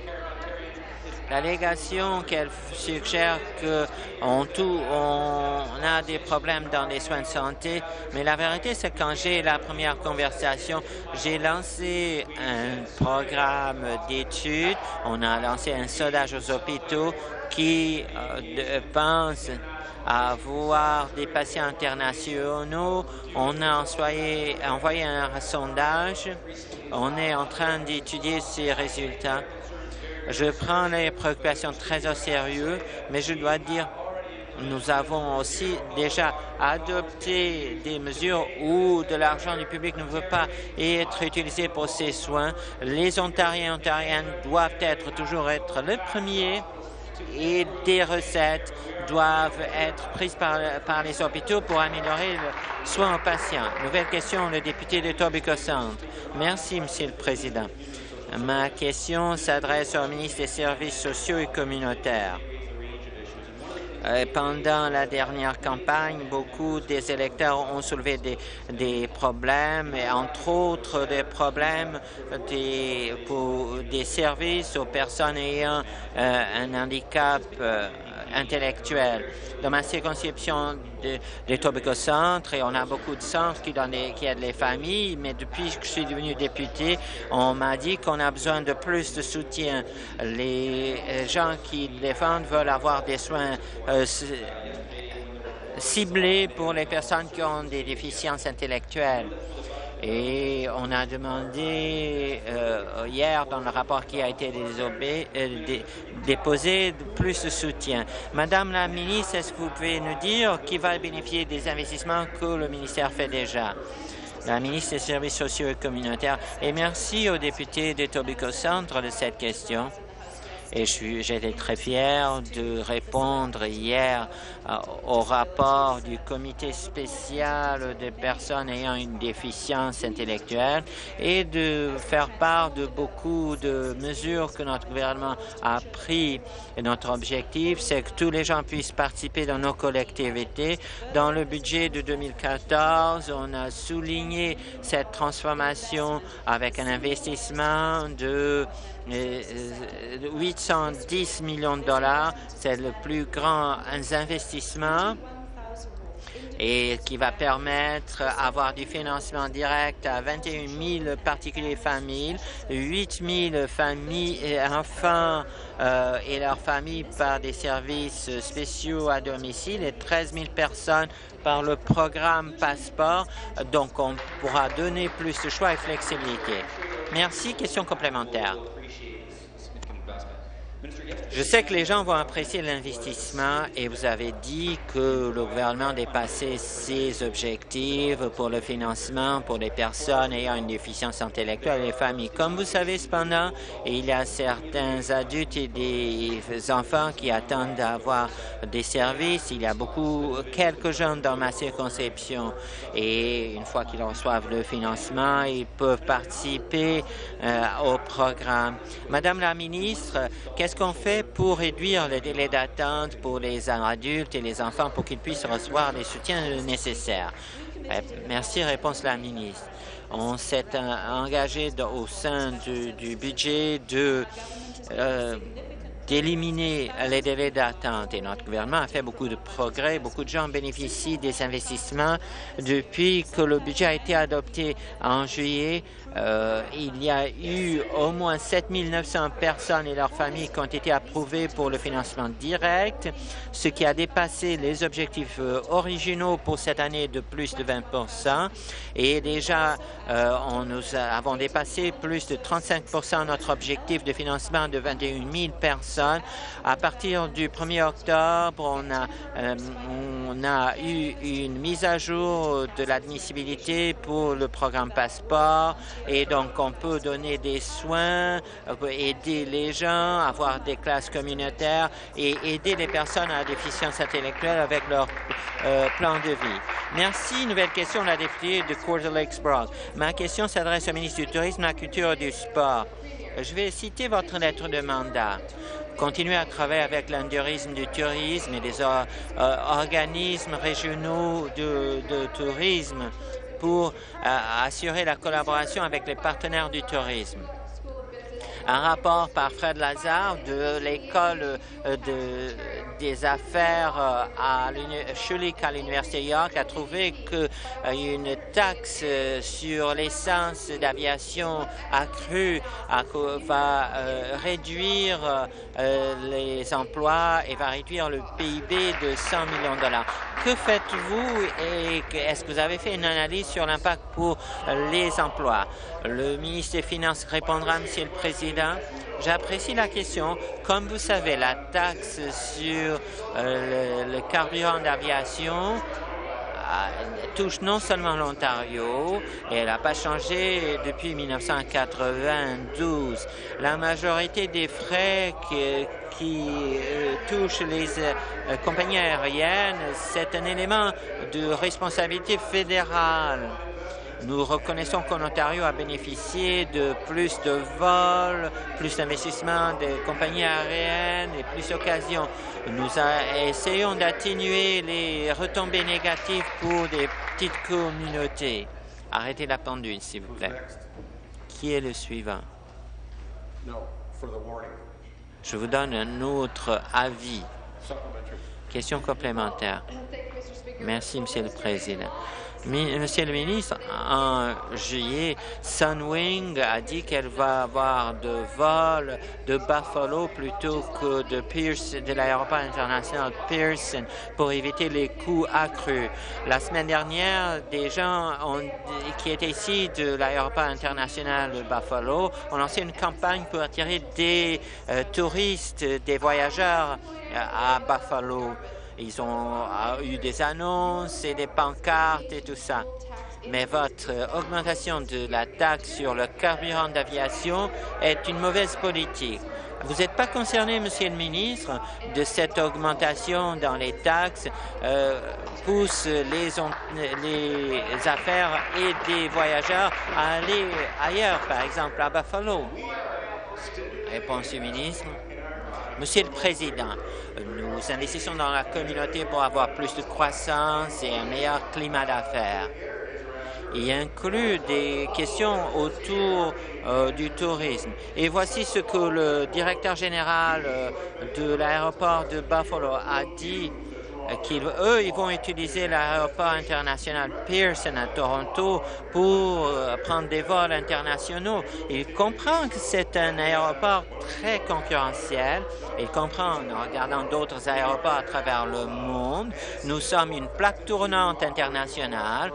L'allégation qu'elle suggère qu'on on a des problèmes dans les soins de santé, mais la vérité, c'est que quand j'ai la première conversation, j'ai lancé un programme d'études, on a lancé un sondage aux hôpitaux qui euh, pense à avoir des patients internationaux. On a envoyé, envoyé un sondage, on est en train d'étudier ces résultats. Je prends les préoccupations très au sérieux, mais je dois dire, nous avons aussi déjà adopté des mesures où de l'argent du public ne veut pas être utilisé pour ces soins. Les Ontariens et Ontariennes doivent être toujours être le premier et des recettes doivent être prises par, par les hôpitaux pour améliorer le soin aux patients. Nouvelle question, le député de Etobicoke Centre. Merci, Monsieur le Président. Ma question s'adresse au ministre des Services sociaux et communautaires. Euh, pendant la dernière campagne, beaucoup des électeurs ont soulevé des, des problèmes, et entre autres des problèmes des, pour des services aux personnes ayant euh, un handicap euh, intellectuel. Dans ma circonscription de, de Etobicoke Centre, et on a beaucoup de centres qui, des, qui aident les familles, mais depuis que je suis devenu député, on m'a dit qu'on a besoin de plus de soutien. Les gens qui défendent veulent avoir des soins euh, ciblés pour les personnes qui ont des déficiences intellectuelles. Et on a demandé euh, hier dans le rapport qui a été désobé, euh, dé, déposé de plus de soutien. Madame la ministre, est-ce que vous pouvez nous dire qui va bénéficier des investissements que le ministère fait déjà? La ministre des Services sociaux et communautaires. Et merci aux députés d'Etobicoke Centre de cette question. Et j'étais très fier de répondre hier euh, au rapport du comité spécial des personnes ayant une déficience intellectuelle et de faire part de beaucoup de mesures que notre gouvernement a prises. Et notre objectif, c'est que tous les gens puissent participer dans nos collectivités. Dans le budget de deux mille quatorze, on a souligné cette transformation avec un investissement de huit cent dix millions de dollars. C'est le plus grand investissement et qui va permettre d'avoir du financement direct à vingt et une mille particuliers familles, huit mille familles, enfants euh, et leurs familles par des services spéciaux à domicile et treize mille personnes par le programme Passeport. Donc, on pourra donner plus de choix et flexibilité. Merci. Question complémentaire. Je sais que les gens vont apprécier l'investissement et vous avez dit que le gouvernement dépassait ses objectifs pour le financement pour les personnes ayant une déficience intellectuelle et les familles. Comme vous savez, cependant, il y a certains adultes et des enfants qui attendent d'avoir des services. Il y a beaucoup, quelques jeunes dans ma circonscription et une fois qu'ils reçoivent le financement, ils peuvent participer euh, au programme. Madame la ministre, qu'est-ce qu'on fait pour réduire le délai d'attente pour les adultes et les enfants pour qu'ils puissent recevoir les soutiens nécessaires? Merci. Réponse de la ministre. On s'est engagé de, au sein du, du budget de euh, d'éliminer les délais d'attente. Et notre gouvernement a fait beaucoup de progrès. Beaucoup de gens bénéficient des investissements depuis que le budget a été adopté en juillet. Euh, il y a eu au moins sept mille neuf cents personnes et leurs familles qui ont été approuvées pour le financement direct, ce qui a dépassé les objectifs euh, originaux pour cette année de plus de vingt pour cent. Et déjà, euh, on nous a, avons dépassé plus de trente-cinq pour cent notre objectif de financement de vingt et une mille personnes. À partir du premier octobre, on a, euh, on a eu une mise à jour de l'admissibilité pour le programme Passeport. Et donc, on peut donner des soins, aider les gens, avoir des classes communautaires et aider les personnes à déficience intellectuelle avec leur euh, plan de vie. Merci. Nouvelle question, la députée de Quarter Lakes Brock. Ma question s'adresse au ministre du Tourisme, de la Culture et du Sport. Je vais citer votre lettre de mandat. Continuer à travailler avec l'endurisme du tourisme et les or euh, organismes régionaux de, de tourisme pour euh, assurer la collaboration avec les partenaires du tourisme. Un rapport par Fred Lazare de l'École de, des affaires à Schulich à l'Université York a trouvé qu'une taxe sur l'essence d'aviation accrue va euh, réduire euh, les emplois et va réduire le P I B de cent millions de dollars. Que faites-vous et est-ce que vous avez fait une analyse sur l'impact pour les emplois? Le ministre des Finances répondra, Monsieur le Président. J'apprécie la question. Comme vous savez, la taxe sur euh, le, le carburant d'aviation touche non seulement l'Ontario, et elle n'a pas changé depuis mille neuf cent quatre-vingt-douze. La majorité des frais qui, qui euh, touchent les euh, compagnies aériennes, c'est un élément de responsabilité fédérale. Nous reconnaissons qu'en Ontario a bénéficié de plus de vols, plus d'investissements des compagnies aériennes et plus d'occasions. Nous essayons d'atténuer les retombées négatives pour des petites communautés. Arrêtez la pendule, s'il vous plaît. Qui est le suivant? Je vous donne un autre avis. Question complémentaire. Merci, Monsieur le Président. Monsieur le ministre, en juillet, Sunwing a dit qu'elle va avoir de vols de Buffalo plutôt que de, Pearson, de l'aéroport international Pearson pour éviter les coûts accrus. La semaine dernière, des gens ont, qui étaient ici de l'aéroport international de Buffalo ont lancé une campagne pour attirer des euh, touristes, des voyageurs à Buffalo. Ils ont eu des annonces et des pancartes et tout ça. Mais votre augmentation de la taxe sur le carburant d'aviation est une mauvaise politique. Vous n'êtes pas concerné, Monsieur le ministre, de cette augmentation dans les taxes euh, pousse les, les affaires et des voyageurs à aller ailleurs, par exemple à Buffalo? Réponse du ministre. Monsieur le Président, nous investissons dans la communauté pour avoir plus de croissance et un meilleur climat d'affaires. Il inclut des questions autour euh, du tourisme. Et voici ce que le directeur général euh, de l'aéroport de Buffalo a dit. Qu'eux, ils vont utiliser l'aéroport international Pearson à Toronto pour euh, prendre des vols internationaux. Il comprend que c'est un aéroport très concurrentiel. Il comprend, en regardant d'autres aéroports à travers le monde, nous sommes une plaque tournante internationale.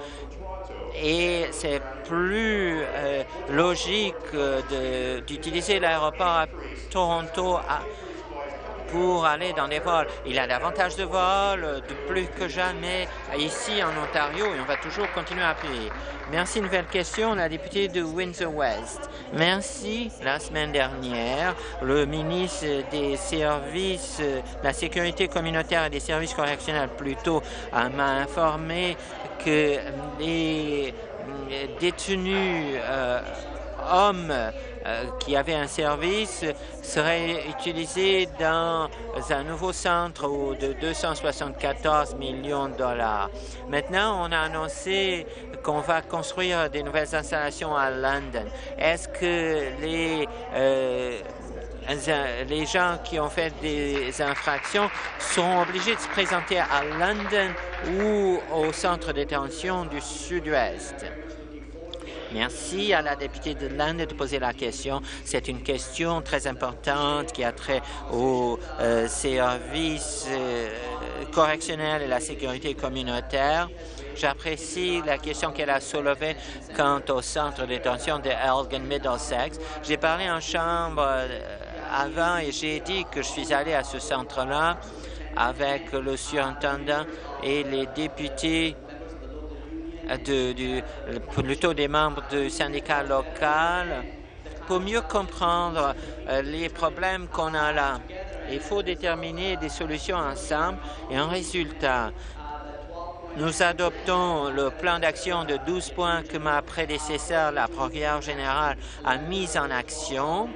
Et c'est plus euh, logique euh, d'utiliser l'aéroport à Toronto à, pour aller dans des vols. Il a davantage de vols, de plus que jamais, ici en Ontario, et on va toujours continuer à appuyer. Merci. Nouvelle question, la députée de Windsor-West. Merci. La semaine dernière, le ministre des Services, de la Sécurité communautaire et des services correctionnels, plutôt, m'a informé que les détenus euh, hommes euh, qui avaient un service seraient utilisés dans un nouveau centre de deux cent soixante-quatorze millions de dollars. Maintenant, on a annoncé qu'on va construire des nouvelles installations à London. Est-ce que les euh, les gens qui ont fait des infractions seront obligés de se présenter à London ou au centre de détention du Sud-Ouest. Merci à la députée de London de poser la question. C'est une question très importante qui a trait aux euh, services euh, correctionnels et la sécurité communautaire. J'apprécie la question qu'elle a soulevée quant au centre de détention de Elgin Middlesex. J'ai parlé en chambre euh, avant et j'ai dit que je suis allé à ce centre-là avec le surintendant et les députés De, du, plutôt des membres du syndicat local pour mieux comprendre euh, les problèmes qu'on a là. Il faut déterminer des solutions ensemble et en résultat, nous adoptons le plan d'action de douze points que ma prédécesseur, la procureure générale, a mis en action.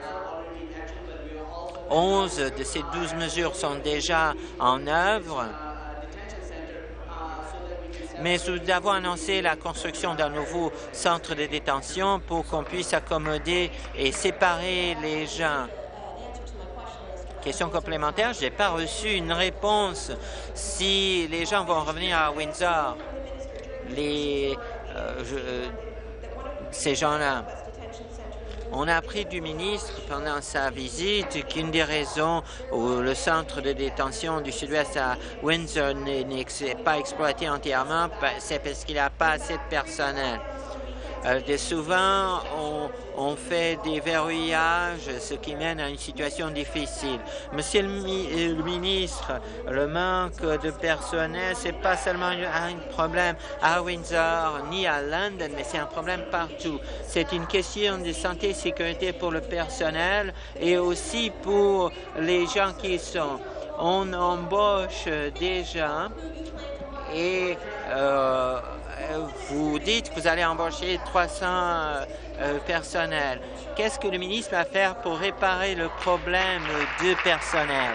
onze de ces douze mesures sont déjà en œuvre. Mais nous avons annoncé la construction d'un nouveau centre de détention pour qu'on puisse accommoder et séparer les gens. Question complémentaire, je n'ai pas reçu une réponse si les gens vont revenir à Windsor, les, euh, je, ces gens-là. On a appris du ministre pendant sa visite qu'une des raisons où le centre de détention du Sud-Ouest à Windsor n'est pas exploité entièrement, c'est parce qu'il n'y a pas assez de personnel. Euh, de souvent, on, on fait des verrouillages, ce qui mène à une situation difficile. Monsieur le, mi le ministre, le manque de personnel, ce n'est pas seulement un problème à Windsor ni à London, mais c'est un problème partout. C'est une question de santé et sécurité pour le personnel et aussi pour les gens qui y sont. On embauche des gens et euh, vous dites que vous allez embaucher trois cents euh, personnels. Qu'est-ce que le ministre va faire pour réparer le problème de personnel?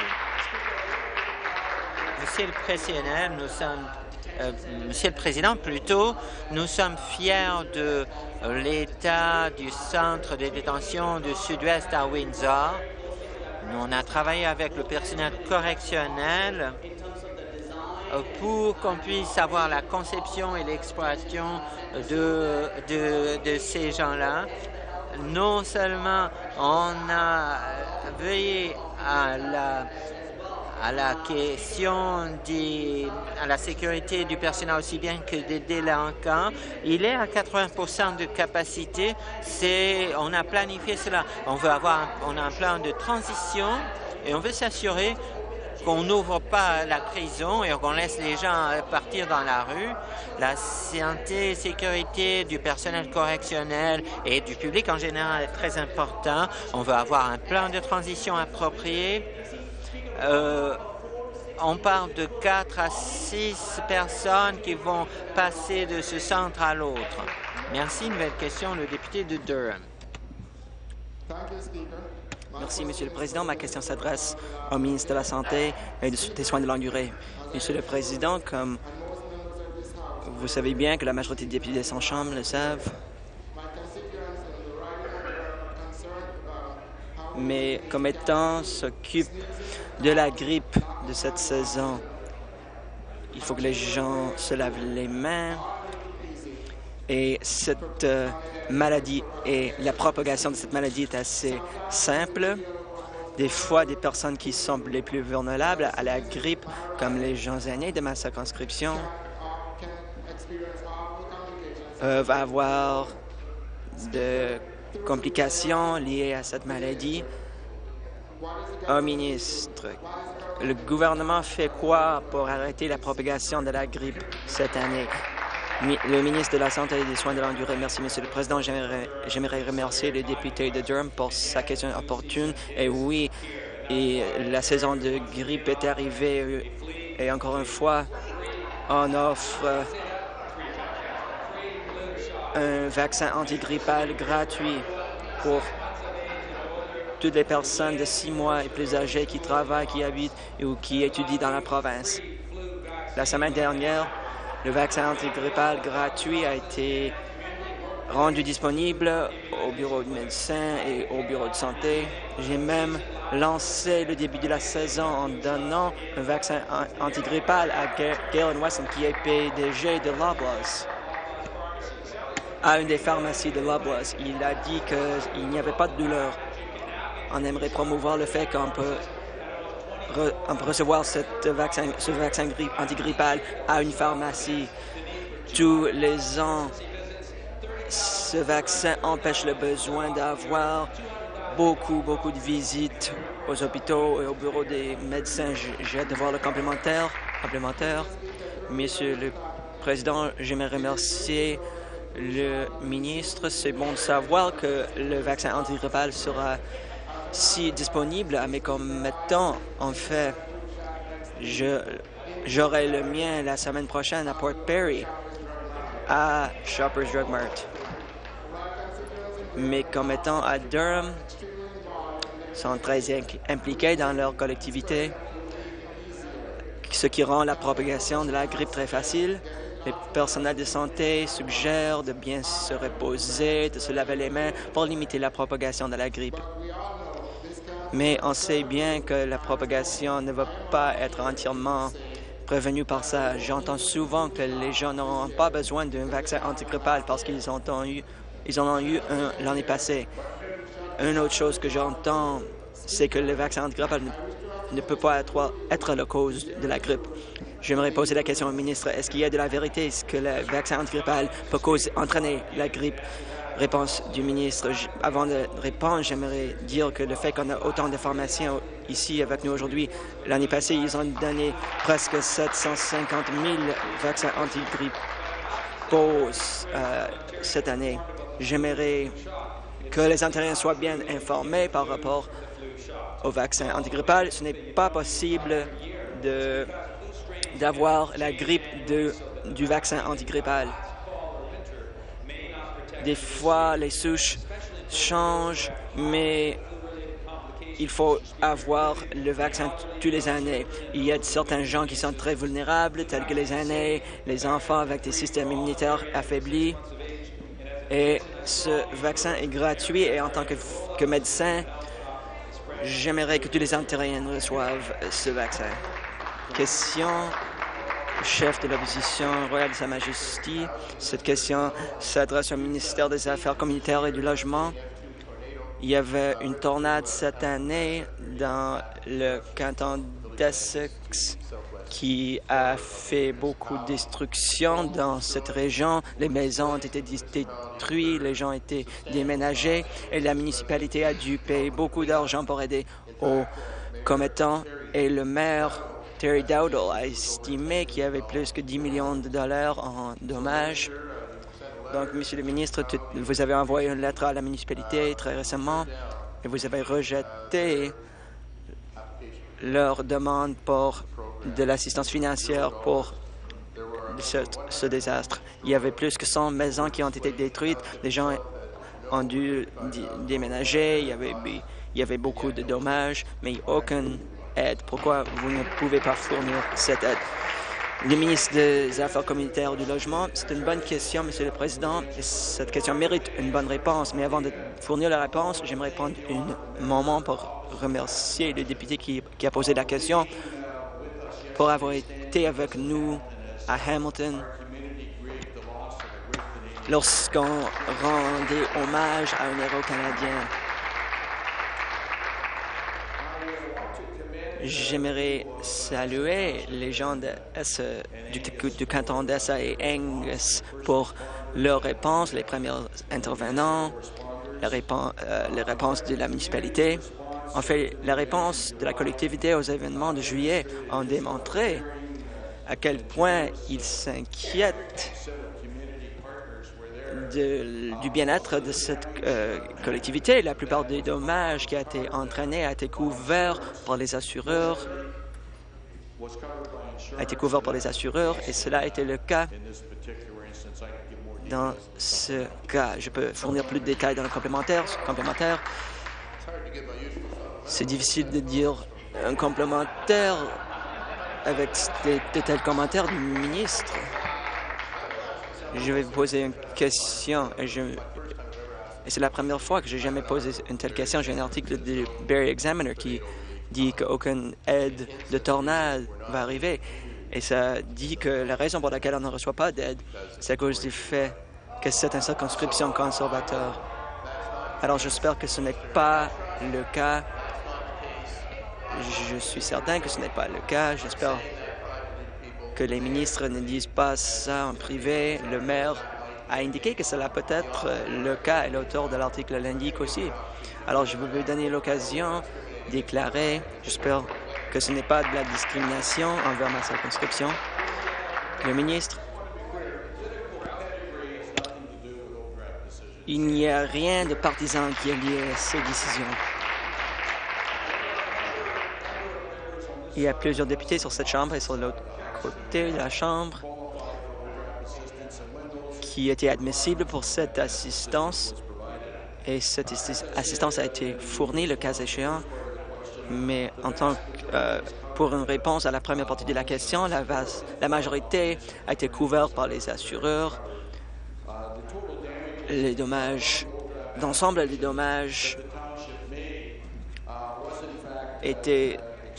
Monsieur le Président, nous sommes, euh, Monsieur le Président, plutôt, nous sommes fiers de l'état du centre de détention du Sud-Ouest à Windsor. Nous, on a travaillé avec le personnel correctionnel pour qu'on puisse avoir la conception et l'exploitation de, de, de ces gens-là. Non seulement on a veillé à la, à la question des, à la sécurité du personnel aussi bien que des délinquants, il est à quatre-vingts pour cent de capacité. C'est, on a planifié cela. On veut avoir, on a un plan de transition et on veut s'assurer qu'on n'ouvre pas la prison et qu'on laisse les gens partir dans la rue. La santé et sécurité du personnel correctionnel et du public en général est très important. On veut avoir un plan de transition approprié. Euh, on parle de quatre à six personnes qui vont passer de ce centre à l'autre. Merci. Nouvelle question, le député de Durham. Merci, Monsieur le Président. Ma question s'adresse au ministre de la Santé et des Soins de longue durée. Monsieur le Président, comme vous savez bien que la majorité des députés de son chambre le savent, mes commettants s'occupent de la grippe de cette saison. Il faut que les gens se lavent les mains et cette euh, maladie et la propagation de cette maladie est assez simple. Des fois, des personnes qui sont les plus vulnérables à la grippe, comme les gens aînés de ma circonscription, peuvent avoir de complications liées à cette maladie. Un ministre, le gouvernement fait quoi pour arrêter la propagation de la grippe cette année? Le ministre de la Santé et des Soins de longue durée. Merci, Monsieur le Président. J'aimerais remercier le député de Durham pour sa question opportune. Et oui, et la saison de grippe est arrivée. Et encore une fois, on offre un vaccin antigrippal gratuit pour toutes les personnes de six mois et plus âgées qui travaillent, qui habitent ou qui étudient dans la province. La semaine dernière, le vaccin antigrippal gratuit a été rendu disponible au bureau de médecin et au bureau de santé. J'ai même lancé le début de la saison en donnant un vaccin antigrippal à Galen Weston, qui est P D G de Loblaws, à une des pharmacies de Loblaws. Il a dit qu'il n'y avait pas de douleur. On aimerait promouvoir le fait qu'on peut, re, on peut recevoir cette vaccin, ce vaccin antigrippal à une pharmacie tous les ans. Ce vaccin empêche le besoin d'avoir beaucoup, beaucoup de visites aux hôpitaux et au bureau des médecins. J'ai hâte de voir le complémentaire. complémentaire. Monsieur le Président, j'aimerais remercier le ministre. C'est bon de savoir que le vaccin antigrippal sera si disponible à mes commettants. En fait, je, j'aurai le mien la semaine prochaine à Port Perry, à Shoppers Drug Mart. Mes commettants à Durham sont très impliqués dans leur collectivité, ce qui rend la propagation de la grippe très facile. Les personnels de santé suggèrent de bien se reposer, de se laver les mains pour limiter la propagation de la grippe. Mais on sait bien que la propagation ne va pas être entièrement prévenue par ça. J'entends souvent que les gens n'auront pas besoin d'un vaccin antigrippal parce qu'ils ont eu Ils en ont eu un l'année passée. Une autre chose que j'entends, c'est que le vaccin antigrippal ne, ne peut pas être, être la cause de la grippe. J'aimerais poser la question au ministre, est-ce qu'il y a de la vérité? Est-ce que le vaccin antigrippal peut causer, entraîner la grippe? Réponse du ministre. Avant de répondre, j'aimerais dire que le fait qu'on a autant de pharmaciens ici avec nous aujourd'hui, l'année passée, ils ont donné presque sept cent cinquante mille vaccins antigrippaux euh, cette année. J'aimerais que les Ontariens soient bien informés par rapport au vaccin antigrippal. Ce n'est pas possible de, d'avoir la grippe de, du vaccin antigrippal. Des fois, les souches changent, mais il faut avoir le vaccin tous les années. Il y a certains gens qui sont très vulnérables, tels que les aînés, les enfants avec des systèmes immunitaires affaiblis. Et ce vaccin est gratuit et en tant que, que médecin, j'aimerais que tous les Ontariens reçoivent ce vaccin. Question au chef de l'opposition royale de Sa Majesté. Cette question s'adresse au ministère des Affaires communautaires et du Logement. Il y avait une tornade cette année dans le canton d'Essex qui a fait beaucoup de destruction dans cette région. Les maisons ont été détruites, les gens ont été déménagés et la municipalité a dû payer beaucoup d'argent pour aider aux commettants. Et le maire, Terry Dowdall, a estimé qu'il y avait plus que dix millions de dollars en dommages. Donc, Monsieur le ministre, vous avez envoyé une lettre à la municipalité très récemment et vous avez rejeté leur demande pour de l'assistance financière pour ce, ce désastre. Il y avait plus que cent maisons qui ont été détruites. Les gens ont dû déménager. Il y avait, il y avait beaucoup de dommages, mais aucune aide. Pourquoi vous ne pouvez pas fournir cette aide? Le ministre des Affaires communautaires du Logement, c'est une bonne question, Monsieur le Président. Et cette question mérite une bonne réponse. Mais avant de fournir la réponse, j'aimerais prendre un moment pour remercier le député qui, qui a posé la question pour avoir été avec nous à Hamilton lorsqu'on rendait hommage à un héros canadien. J'aimerais saluer les gens de S, du, du canton d'Essa et Angus pour leurs réponses, les premiers intervenants, les réponses, euh, les réponses de la municipalité. En fait, la réponse de la collectivité aux événements de juillet ont démontré à quel point ils s'inquiètent de, du bien-être de cette euh, collectivité. La plupart des dommages qui ont été entraînés a été couvert par les assureurs, a été couvert par les assureurs, et cela a été le cas dans ce cas. Je peux fournir plus de détails dans le complémentaire. complémentaire. C'est difficile de dire un complémentaire avec de, de tels commentaires du ministre. Je vais vous poser une question et, je... et c'est la première fois que j'ai jamais posé une telle question. J'ai un article du Barrie Examiner qui dit qu'aucune aide de tornade va arriver. Et ça dit que la raison pour laquelle on ne reçoit pas d'aide, c'est à cause du fait que c'est une circonscription conservateur. Alors j'espère que ce n'est pas le cas. Je suis certain que ce n'est pas le cas. J'espère que les ministres ne disent pas ça en privé. Le maire a indiqué que cela peut être le cas et l'auteur de l'article l'indique aussi. Alors je veux vous donner l'occasion de déclarer, j'espère que ce n'est pas de la discrimination envers ma circonscription. Le ministre, il n'y a rien de partisan qui est lié à ces décisions. Il y a plusieurs députés sur cette Chambre et sur l'autre côté de la Chambre qui étaient admissibles pour cette assistance. Et cette assistance a été fournie le cas échéant. Mais en tant que, euh, pour une réponse à la première partie de la question, la, la majorité a été couverte par les assureurs. Les dommages, d'ensemble, les dommages étaient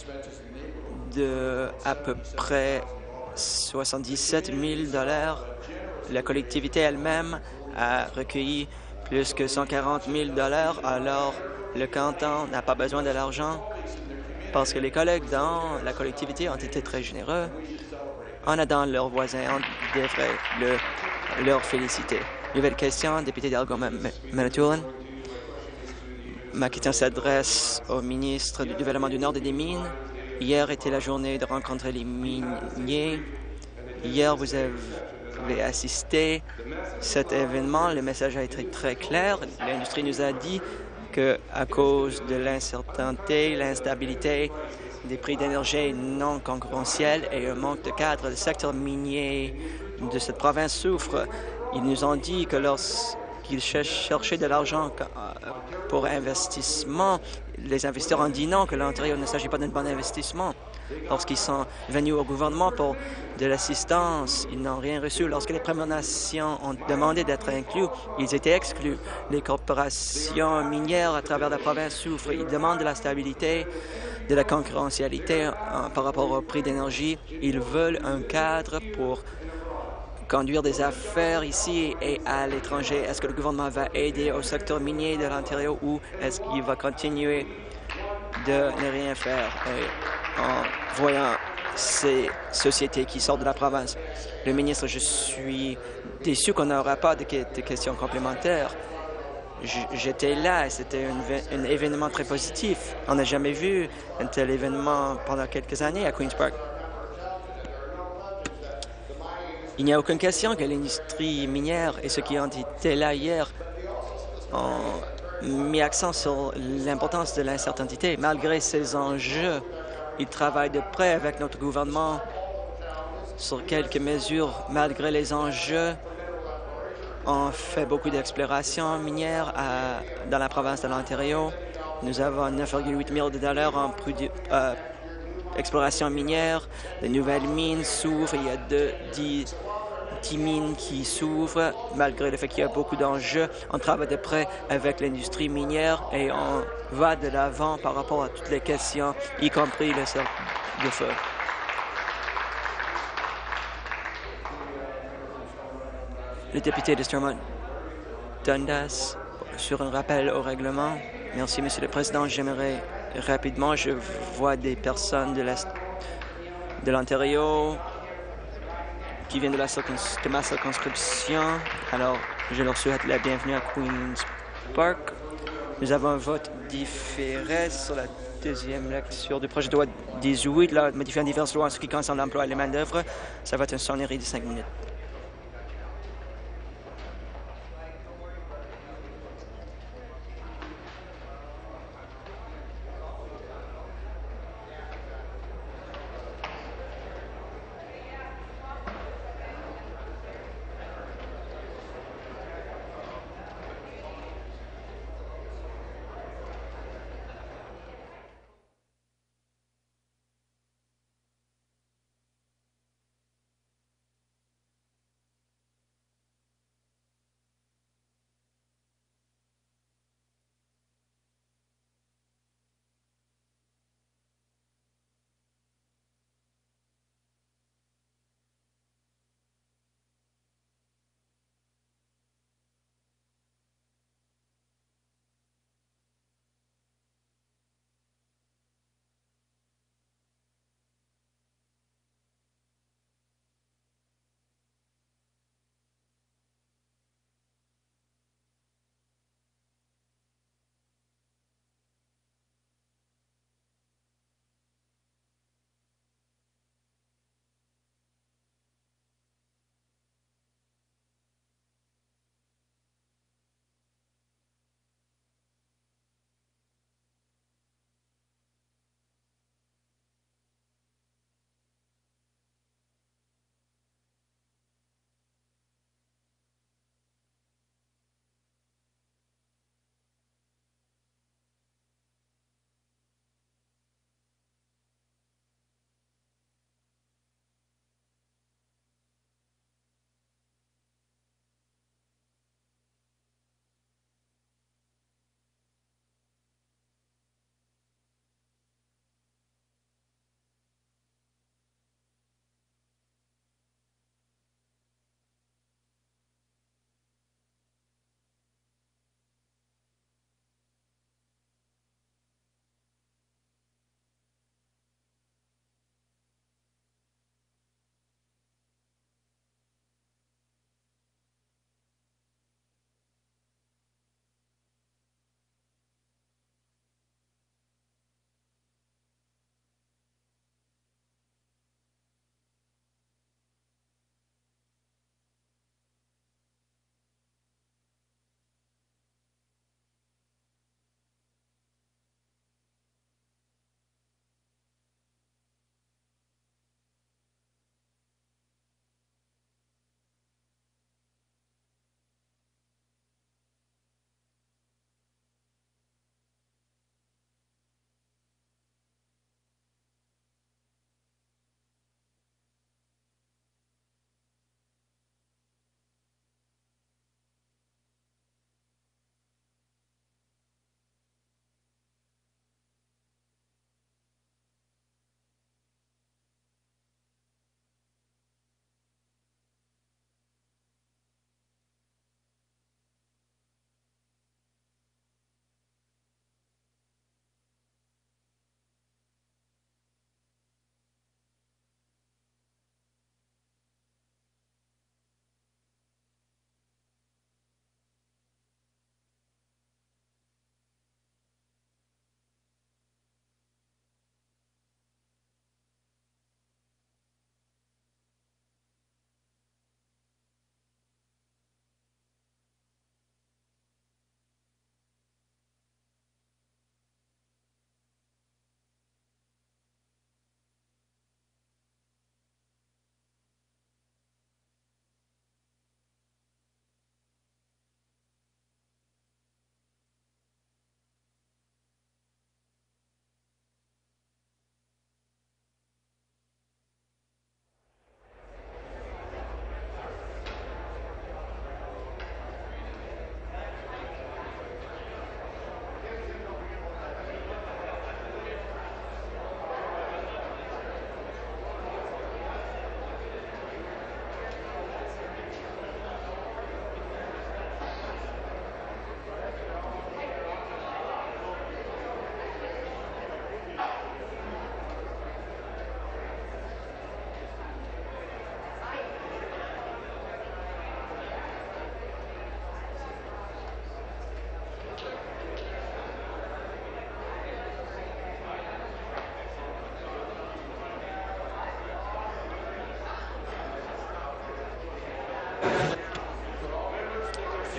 de à peu près soixante-dix-sept mille dollars. La collectivité elle-même a recueilli plus que cent quarante mille dollars, alors le canton n'a pas besoin de l'argent parce que les collègues dans la collectivité ont été très généreux. En aidant leurs voisins, on devrait le, leur féliciter. Nouvelle question, député d'Algo-Manitoulin. Ma question s'adresse au ministre du Développement du Nord et des Mines. Hier était la journée de rencontrer les miniers. Hier, vous avez assisté à cet événement. Le message a été très clair. L'industrie nous a dit qu'à cause de l'incertitude, l'instabilité des prix d'énergie non concurrentiels et un manque de cadre, le secteur minier de cette province souffre. Ils nous ont dit que lorsqu'ils cherchaient de l'argent pour investissement, les investisseurs ont dit non, que l'Ontario ne s'agit pas d'un bon investissement. Lorsqu'ils sont venus au gouvernement pour de l'assistance, ils n'ont rien reçu. Lorsque les Premières Nations ont demandé d'être inclus, ils étaient exclus. Les corporations minières à travers la province souffrent. Ils demandent de la stabilité, de la concurrentialité euh, par rapport au prix d'énergie. Ils veulent un cadre pour conduire des affaires ici et à l'étranger. Est-ce que le gouvernement va aider au secteur minier de l'Ontario ou est-ce qu'il va continuer de ne rien faire et, en voyant ces sociétés qui sortent de la province? Le ministre, je suis déçu qu'on n'aura pas de, de questions complémentaires. J'étais là et c'était un, un événement très positif. On n'a jamais vu un tel événement pendant quelques années à Queen's Park. Il n'y a aucune question que l'industrie minière et ceux qui ont été là hier ont mis accent sur l'importance de l'incertitude. Malgré ces enjeux, ils travaillent de près avec notre gouvernement sur quelques mesures. Malgré les enjeux, on fait beaucoup d'exploration minière à, dans la province de l'Ontario. Nous avons neuf virgule huit millions de dollars en euh, exploration minière. De nouvelles mines s'ouvrent. Il y a deux, dix, dix mines qui s'ouvrent. Malgré le fait qu'il y a beaucoup d'enjeux, on travaille de près avec l'industrie minière et on va de l'avant par rapport à toutes les questions, y compris le cercle de feu. Le député de Stormont Dundas, sur un rappel au règlement. Merci, Monsieur le Président. J'aimerais rapidement, je vois des personnes de l'Est de l'Ontario qui viennent de, la de ma circonscription. Alors, je leur souhaite la bienvenue à Queen's Park. Nous avons un vote différé sur la deuxième lecture du projet de loi dix-huit, là, modifiant diverses lois en ce qui concerne l'emploi et les main-d'œuvre. Ça va être une sonnerie de cinq minutes.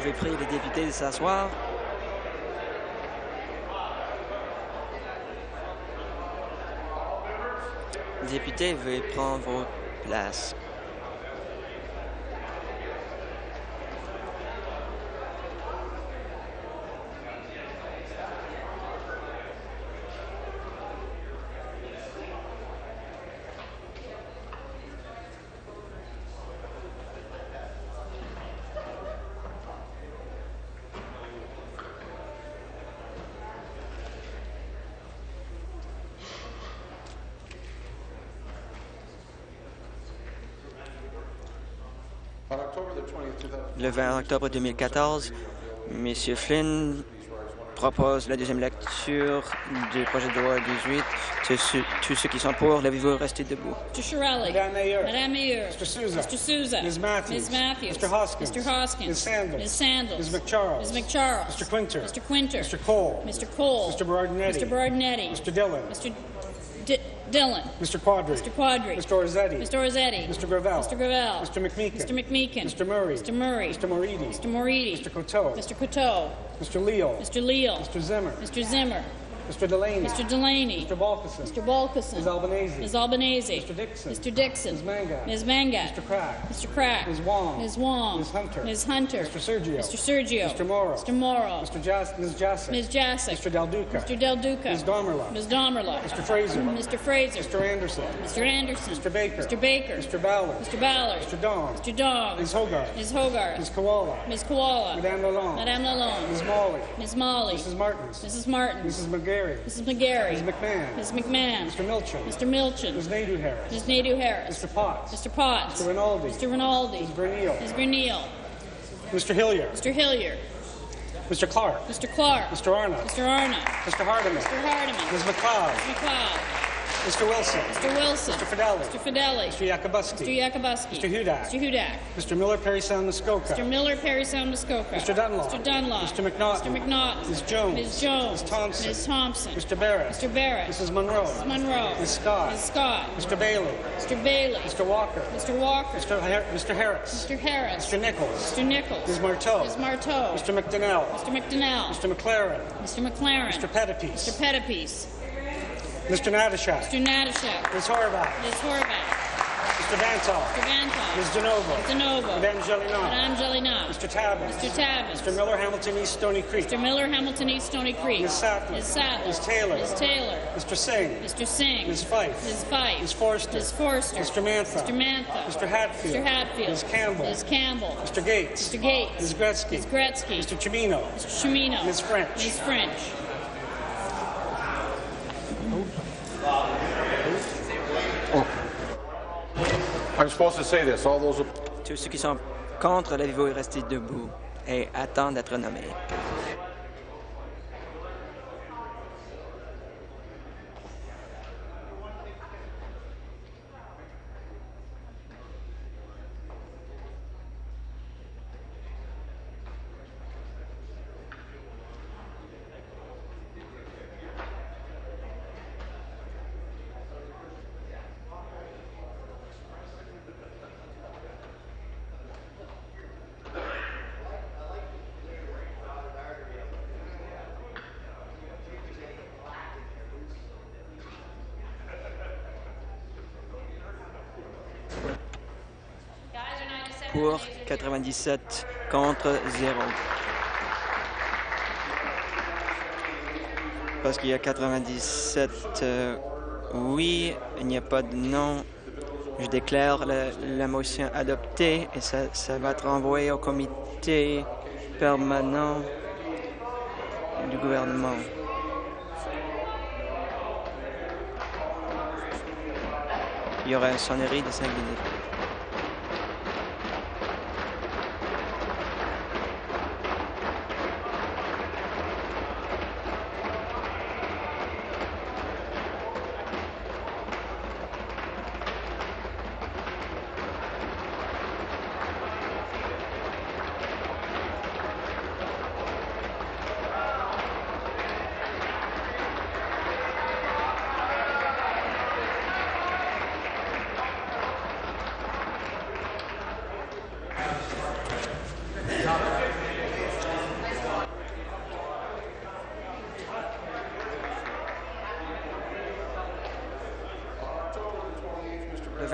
pouvez prier les députés de s'asseoir. Députés, veuillez prendre vos places. Le vingt octobre deux mille quatorze, M. Flynn propose la deuxième lecture du projet de loi dix-huit. Tous ceux, tous ceux qui sont pour, levez-vous, restez debout. Mister Shirelli. Madame Mayor. Madame Mayor. Mister Souza. Mister Souza. Miz Matthews. Miz Matthews. Mister Hoskins. Mister Hoskins. Miz Sandals. Miz Sandals. Miz McCharles. Miz McCharles. Mister Quinter. Mister Quinter. Mister Cole. Mister Cole. Mister Berardinetti. Mister Berardinetti. Mister Dillon. Mister D Dillon. Mister Quadri. Mister Quadri. Mister Orzetti. Mister Orzetti. Mister Gravel. Mister Gravel. Mister McMeekin. Mister McMeekin. Mister Murray. Mister Murray. Mister Moridi. Mister Moridi. Mister Coteau. Mister Coteau. Mister Leal. Mister Leal. Mister Zimmer. Mister Zimmer. Mister Delaney. Mister Delaney. Mister Balkison. Mister Balkison. Miz Albanese. Miz Albanese. Mister Dixon. Mister Dixon. Miz Mangat. Miz Mangat. Mister Crack. Mister Crack. Miz Wong. Miz Wong. Miz Hunter. Miz Hunter. Mister Sergio. Mister Sergio. Mister Morrow. Mister Morrow. Mister Jas- Miz Jasic. Miz Jasic. Mister Del Duca. Mister Del Duca. Miz Domerla. Miz Domerla. Mister Fraser. Mister Fraser. Mister Anderson. Mister Anderson. Mister Baker. Mister Baker. Mister Ballard. Mister Ballard. Mister Dong. Mister Dong. Miz Hogarth. Miz Hogarth. Miz Koala. Miz Koala. Madame Lalonde. Madame Lalonde. Miz Molly. Miz Molly. Missus Martins. Missus Martins. Missus McGarry. Missus McGarry. Miz McMahon. Miz McMahon. Mister Milchin. Mister Milchin. Miz Nadu Harris. Miz Nadu Harris. Mister Potts. Mister Potts. Mister Rinaldi. Mister Rinaldi. Miz Verneal. Miz Verneal. Mister Hillier. Mister Hillier. Mister Clark. Mister Clark. Mister Arnott. Mister Arnott. Mister Hardiman. Mister Hardiman. Miz McLeod. Mister McLeod. Mister Wilson. Mister Wilson. Mister Fidelli. Mister Fidelli. Mister Yakubuski. Mister Yakubuski. Mister Hudak. Mister Hudak. Mister Miller, Perry Sound, Muskoka. Mister Miller, Perry Sound, Muskoka. Mister Dunlop. Mister Dunlop. Mister McNaughton. Mister McNaughton. Miz Jones. Miz Jones. Miz Thompson. Miz Thompson. Mister Barrett. Mister Barrett. Missus Monroe. Miz Monroe. Miz Scott. Miz Scott. Mister Bailey. Mister Bailey. Mister Walker. Mister Walker. Mister Har- Mister Harris. Mister Harris. Mister Nichols. Mister Nichols. Miz Marteau. Miz Marteau. Mister McDonnell. Mister McDonnell. Mister McLaren. Mister McLaren. Mister Pettipiece. Mister Pettipiece. Mister Natashak. Mister Natashak. Miz Horvath. Miz Horvath. Mister Vantall. Mister Vantall. Miz DeNovo. DeNovo. Madame Jelena. Madame Jelena. Mister Tabbins. Mister Tabbins. Mister Miller, Hamilton East, Stony Creek. Mister Miller, Hamilton East, Stony Creek. Miz Sattler. Miz Sattler. Miz Taylor. Miz Taylor. Mister Singh. Mister Singh. Miz Fife. Miz Fife. Miz Forster. Miz Forster. Mister Mantha. Mister Mantha. Mister Hatfield. Mister Hatfield. Miz Campbell. Miz Campbell. Mister Gates. Mister Gates. Miz Gretzky. Miz Gretzky. Mister Chimino. Mister Chimino. Miz French. Miz French. I'm supposed to say this. All those. Tous ceux qui sont contre, levez-vous et restez debout et attendent d'être nommés. Pour quatre-vingt-dix-sept, contre zéro. Parce qu'il y a quatre-vingt-dix-sept euh, oui, il n'y a pas de non. Je déclare la, la motion adoptée et ça, ça va être envoyé au comité permanent du gouvernement. Il y aura une sonnerie de cinq minutes.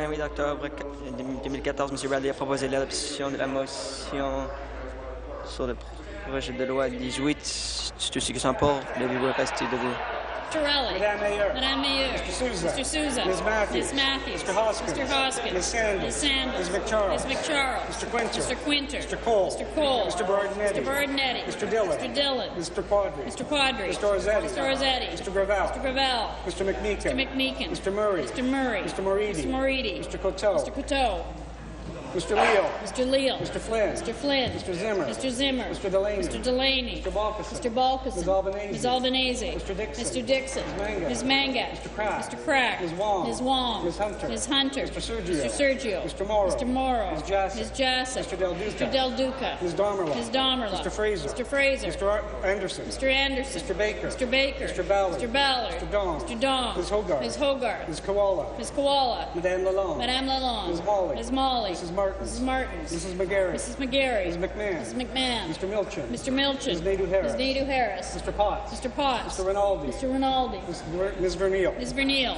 vingt-huit octobre deux mille quatorze, M. Bradley a proposé l'adoption de la motion sur le projet de loi dix-huit. Tous ceux qui sont pour, levez-vous et restez debout. Mister Rowley. Madame Mayor. Madame Mayor. Mister Souza. Mister Souza. Miz Matthews. Miz Matthews. Mister Hoskins. Mister Hoskins. Miz Sanders. Miz Sanders. Miz McCharles. Miz McCharles. Mister Quinter. Mister Quinter. Mister Cole. Mister Cole. Mister Bardinetti. Mister Bardinetti. Mister Dillon. Mister Dillon. Mister Quadri. Mister Quadri. Mister Rossetti. Mister Rossetti. Mister Gravel. Mister Gravel. Mister McMeekin. Mister McMeekin. Mister Murray. Mister Murray. Mister Moridi. Mister Moridi. Mister Coteau. Mister Coteau. Mister Leo. Mister Leal. Mister Flynn. Mister Flynn. Mister Zimmer. Mister Zimmer. Mister Delaney. Mister Delaney. Mister Balkison. Mister Balkison. Miz Albanese. Miz Albanese. Mister Dixon. Mister Dixon. Miz Mangat. Miz Mangat. Mister Crack. Mister Crack. Miz Wong. Miz Wong. Miz Hunter. Miz Hunter. Mister Sergio. Mister Sergio. Mister Morrow. Mister Morrow. Miz Jassy. Miz Jassy. Mister Del Duca. Mister Del Duca. Miz Domerla. Miz Domerla. Mister Fraser. Mister Fraser. Mister Ar- Anderson. Mister Anderson. Mister Baker. Mister Baker. Mister Ballard. Mister Ballard. Mister Dong. Mister Dong. Miz Hogarth. Miz Hogarth. Miz Koala. Miz Koala. Madame Lalonde. Madame Lalonde. Miz Molly. Miz Molly. Missus Martins. Missus Martins. Missus McGarry. Missus McGarry. Miz McMahon. Missus McMahon. Mister Milchin. Mister Milchin. Miz Nadeau Harris. Miz Nadeau Harris. Mister Potts. Mister Potts. Mister Rinaldi. Mister Rinaldi. Miz Ver- Miz Verneal. Miz Verneal.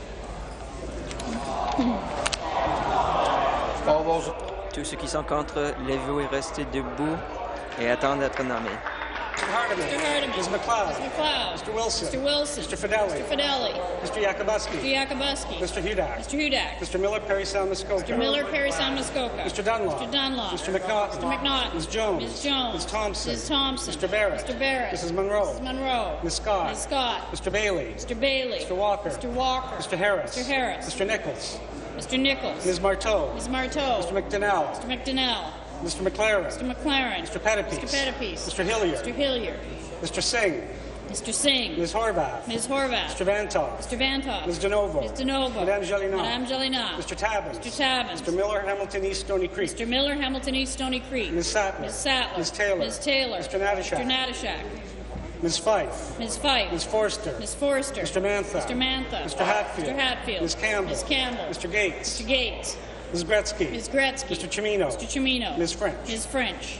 All those, Tous ceux qui sont contre, levez-vous et restez debout et attendent d'être nommés. Mister Hardiman. Mister Hardiman. Miz McLeod. Mister McLeod. Mister Wilson. Mister Wilson. Mister Fideli. Mister Fideli. Mister Yakubuski. Mister Yakubuski. Mister Hudak. Mister Hudak. Mister Miller, Perry Sound, Muskoka. Mister Miller, Perry Sound, Muskoka. Mister Dunlop. Mister Dunlop. Mister McNaught. Mister McNaught. Miz Jones. Miz Jones. Miz Thompson. Miz Thompson. Mister Barrett. Mister Barrett. Missus Monroe. Missus Monroe. Miz Scott. Miz Scott. Mister Bailey. Mister Bailey. Mister Walker. Mister Walker. Mister Harris. Mister Harris. Mister Nichols. Mister Nichols. Miz Marteau. Miz Marteau. Mister McDonnell. Mister McDonnell. Mister McLaren. Mister McLaren. Mister Pettipies. Mister Pettipies. Mister Hilliard. Mister Hilliard. Mister Singh. Mister Singh. Miz Horvath. Miz Horvath. Mister Vantoff. Mister Vantoff. Miz DeNovo. Miz DeNovo. Madame Jalina. Madame Jalina. Mister Tabbins. Mister Tabbins. Mister Miller, Hamilton East, Stony Creek. Mister Miller, Hamilton East, Stony Creek. Miz Sattler. Miz Sattler. Miz Taylor. Miz Taylor. Mister Natashak. Mister Natashak. Miz Fife. Miz Fife. Miz Forster. Miz Forster. Mister Mantha. Mister Mantha. Mister Hatfield. Mister Hatfield. Miz Campbell. Miz Campbell. Mister Gates. Mister Gates. Miz Gretzky. Miz Gretzky. Mister Chimino. Mister Chimino. Miz French. Miz French.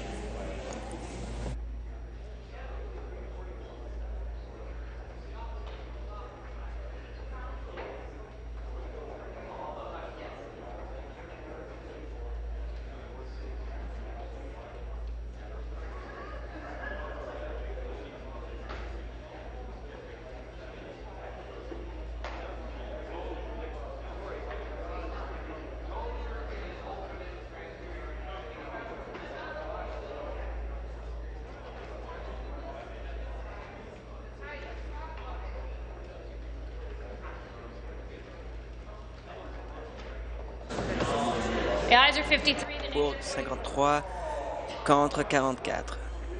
The ayes are fifty-three. The Pour cinquante-trois, contre quarante-quatre.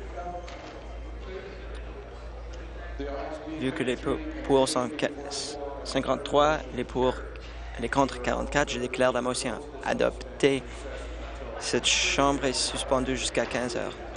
Vu que les pour pour sont cinquante-trois, les pour, les contre quarante-quatre, je déclare la motion adoptée. Cette chambre est suspendue jusqu'à quinze heures.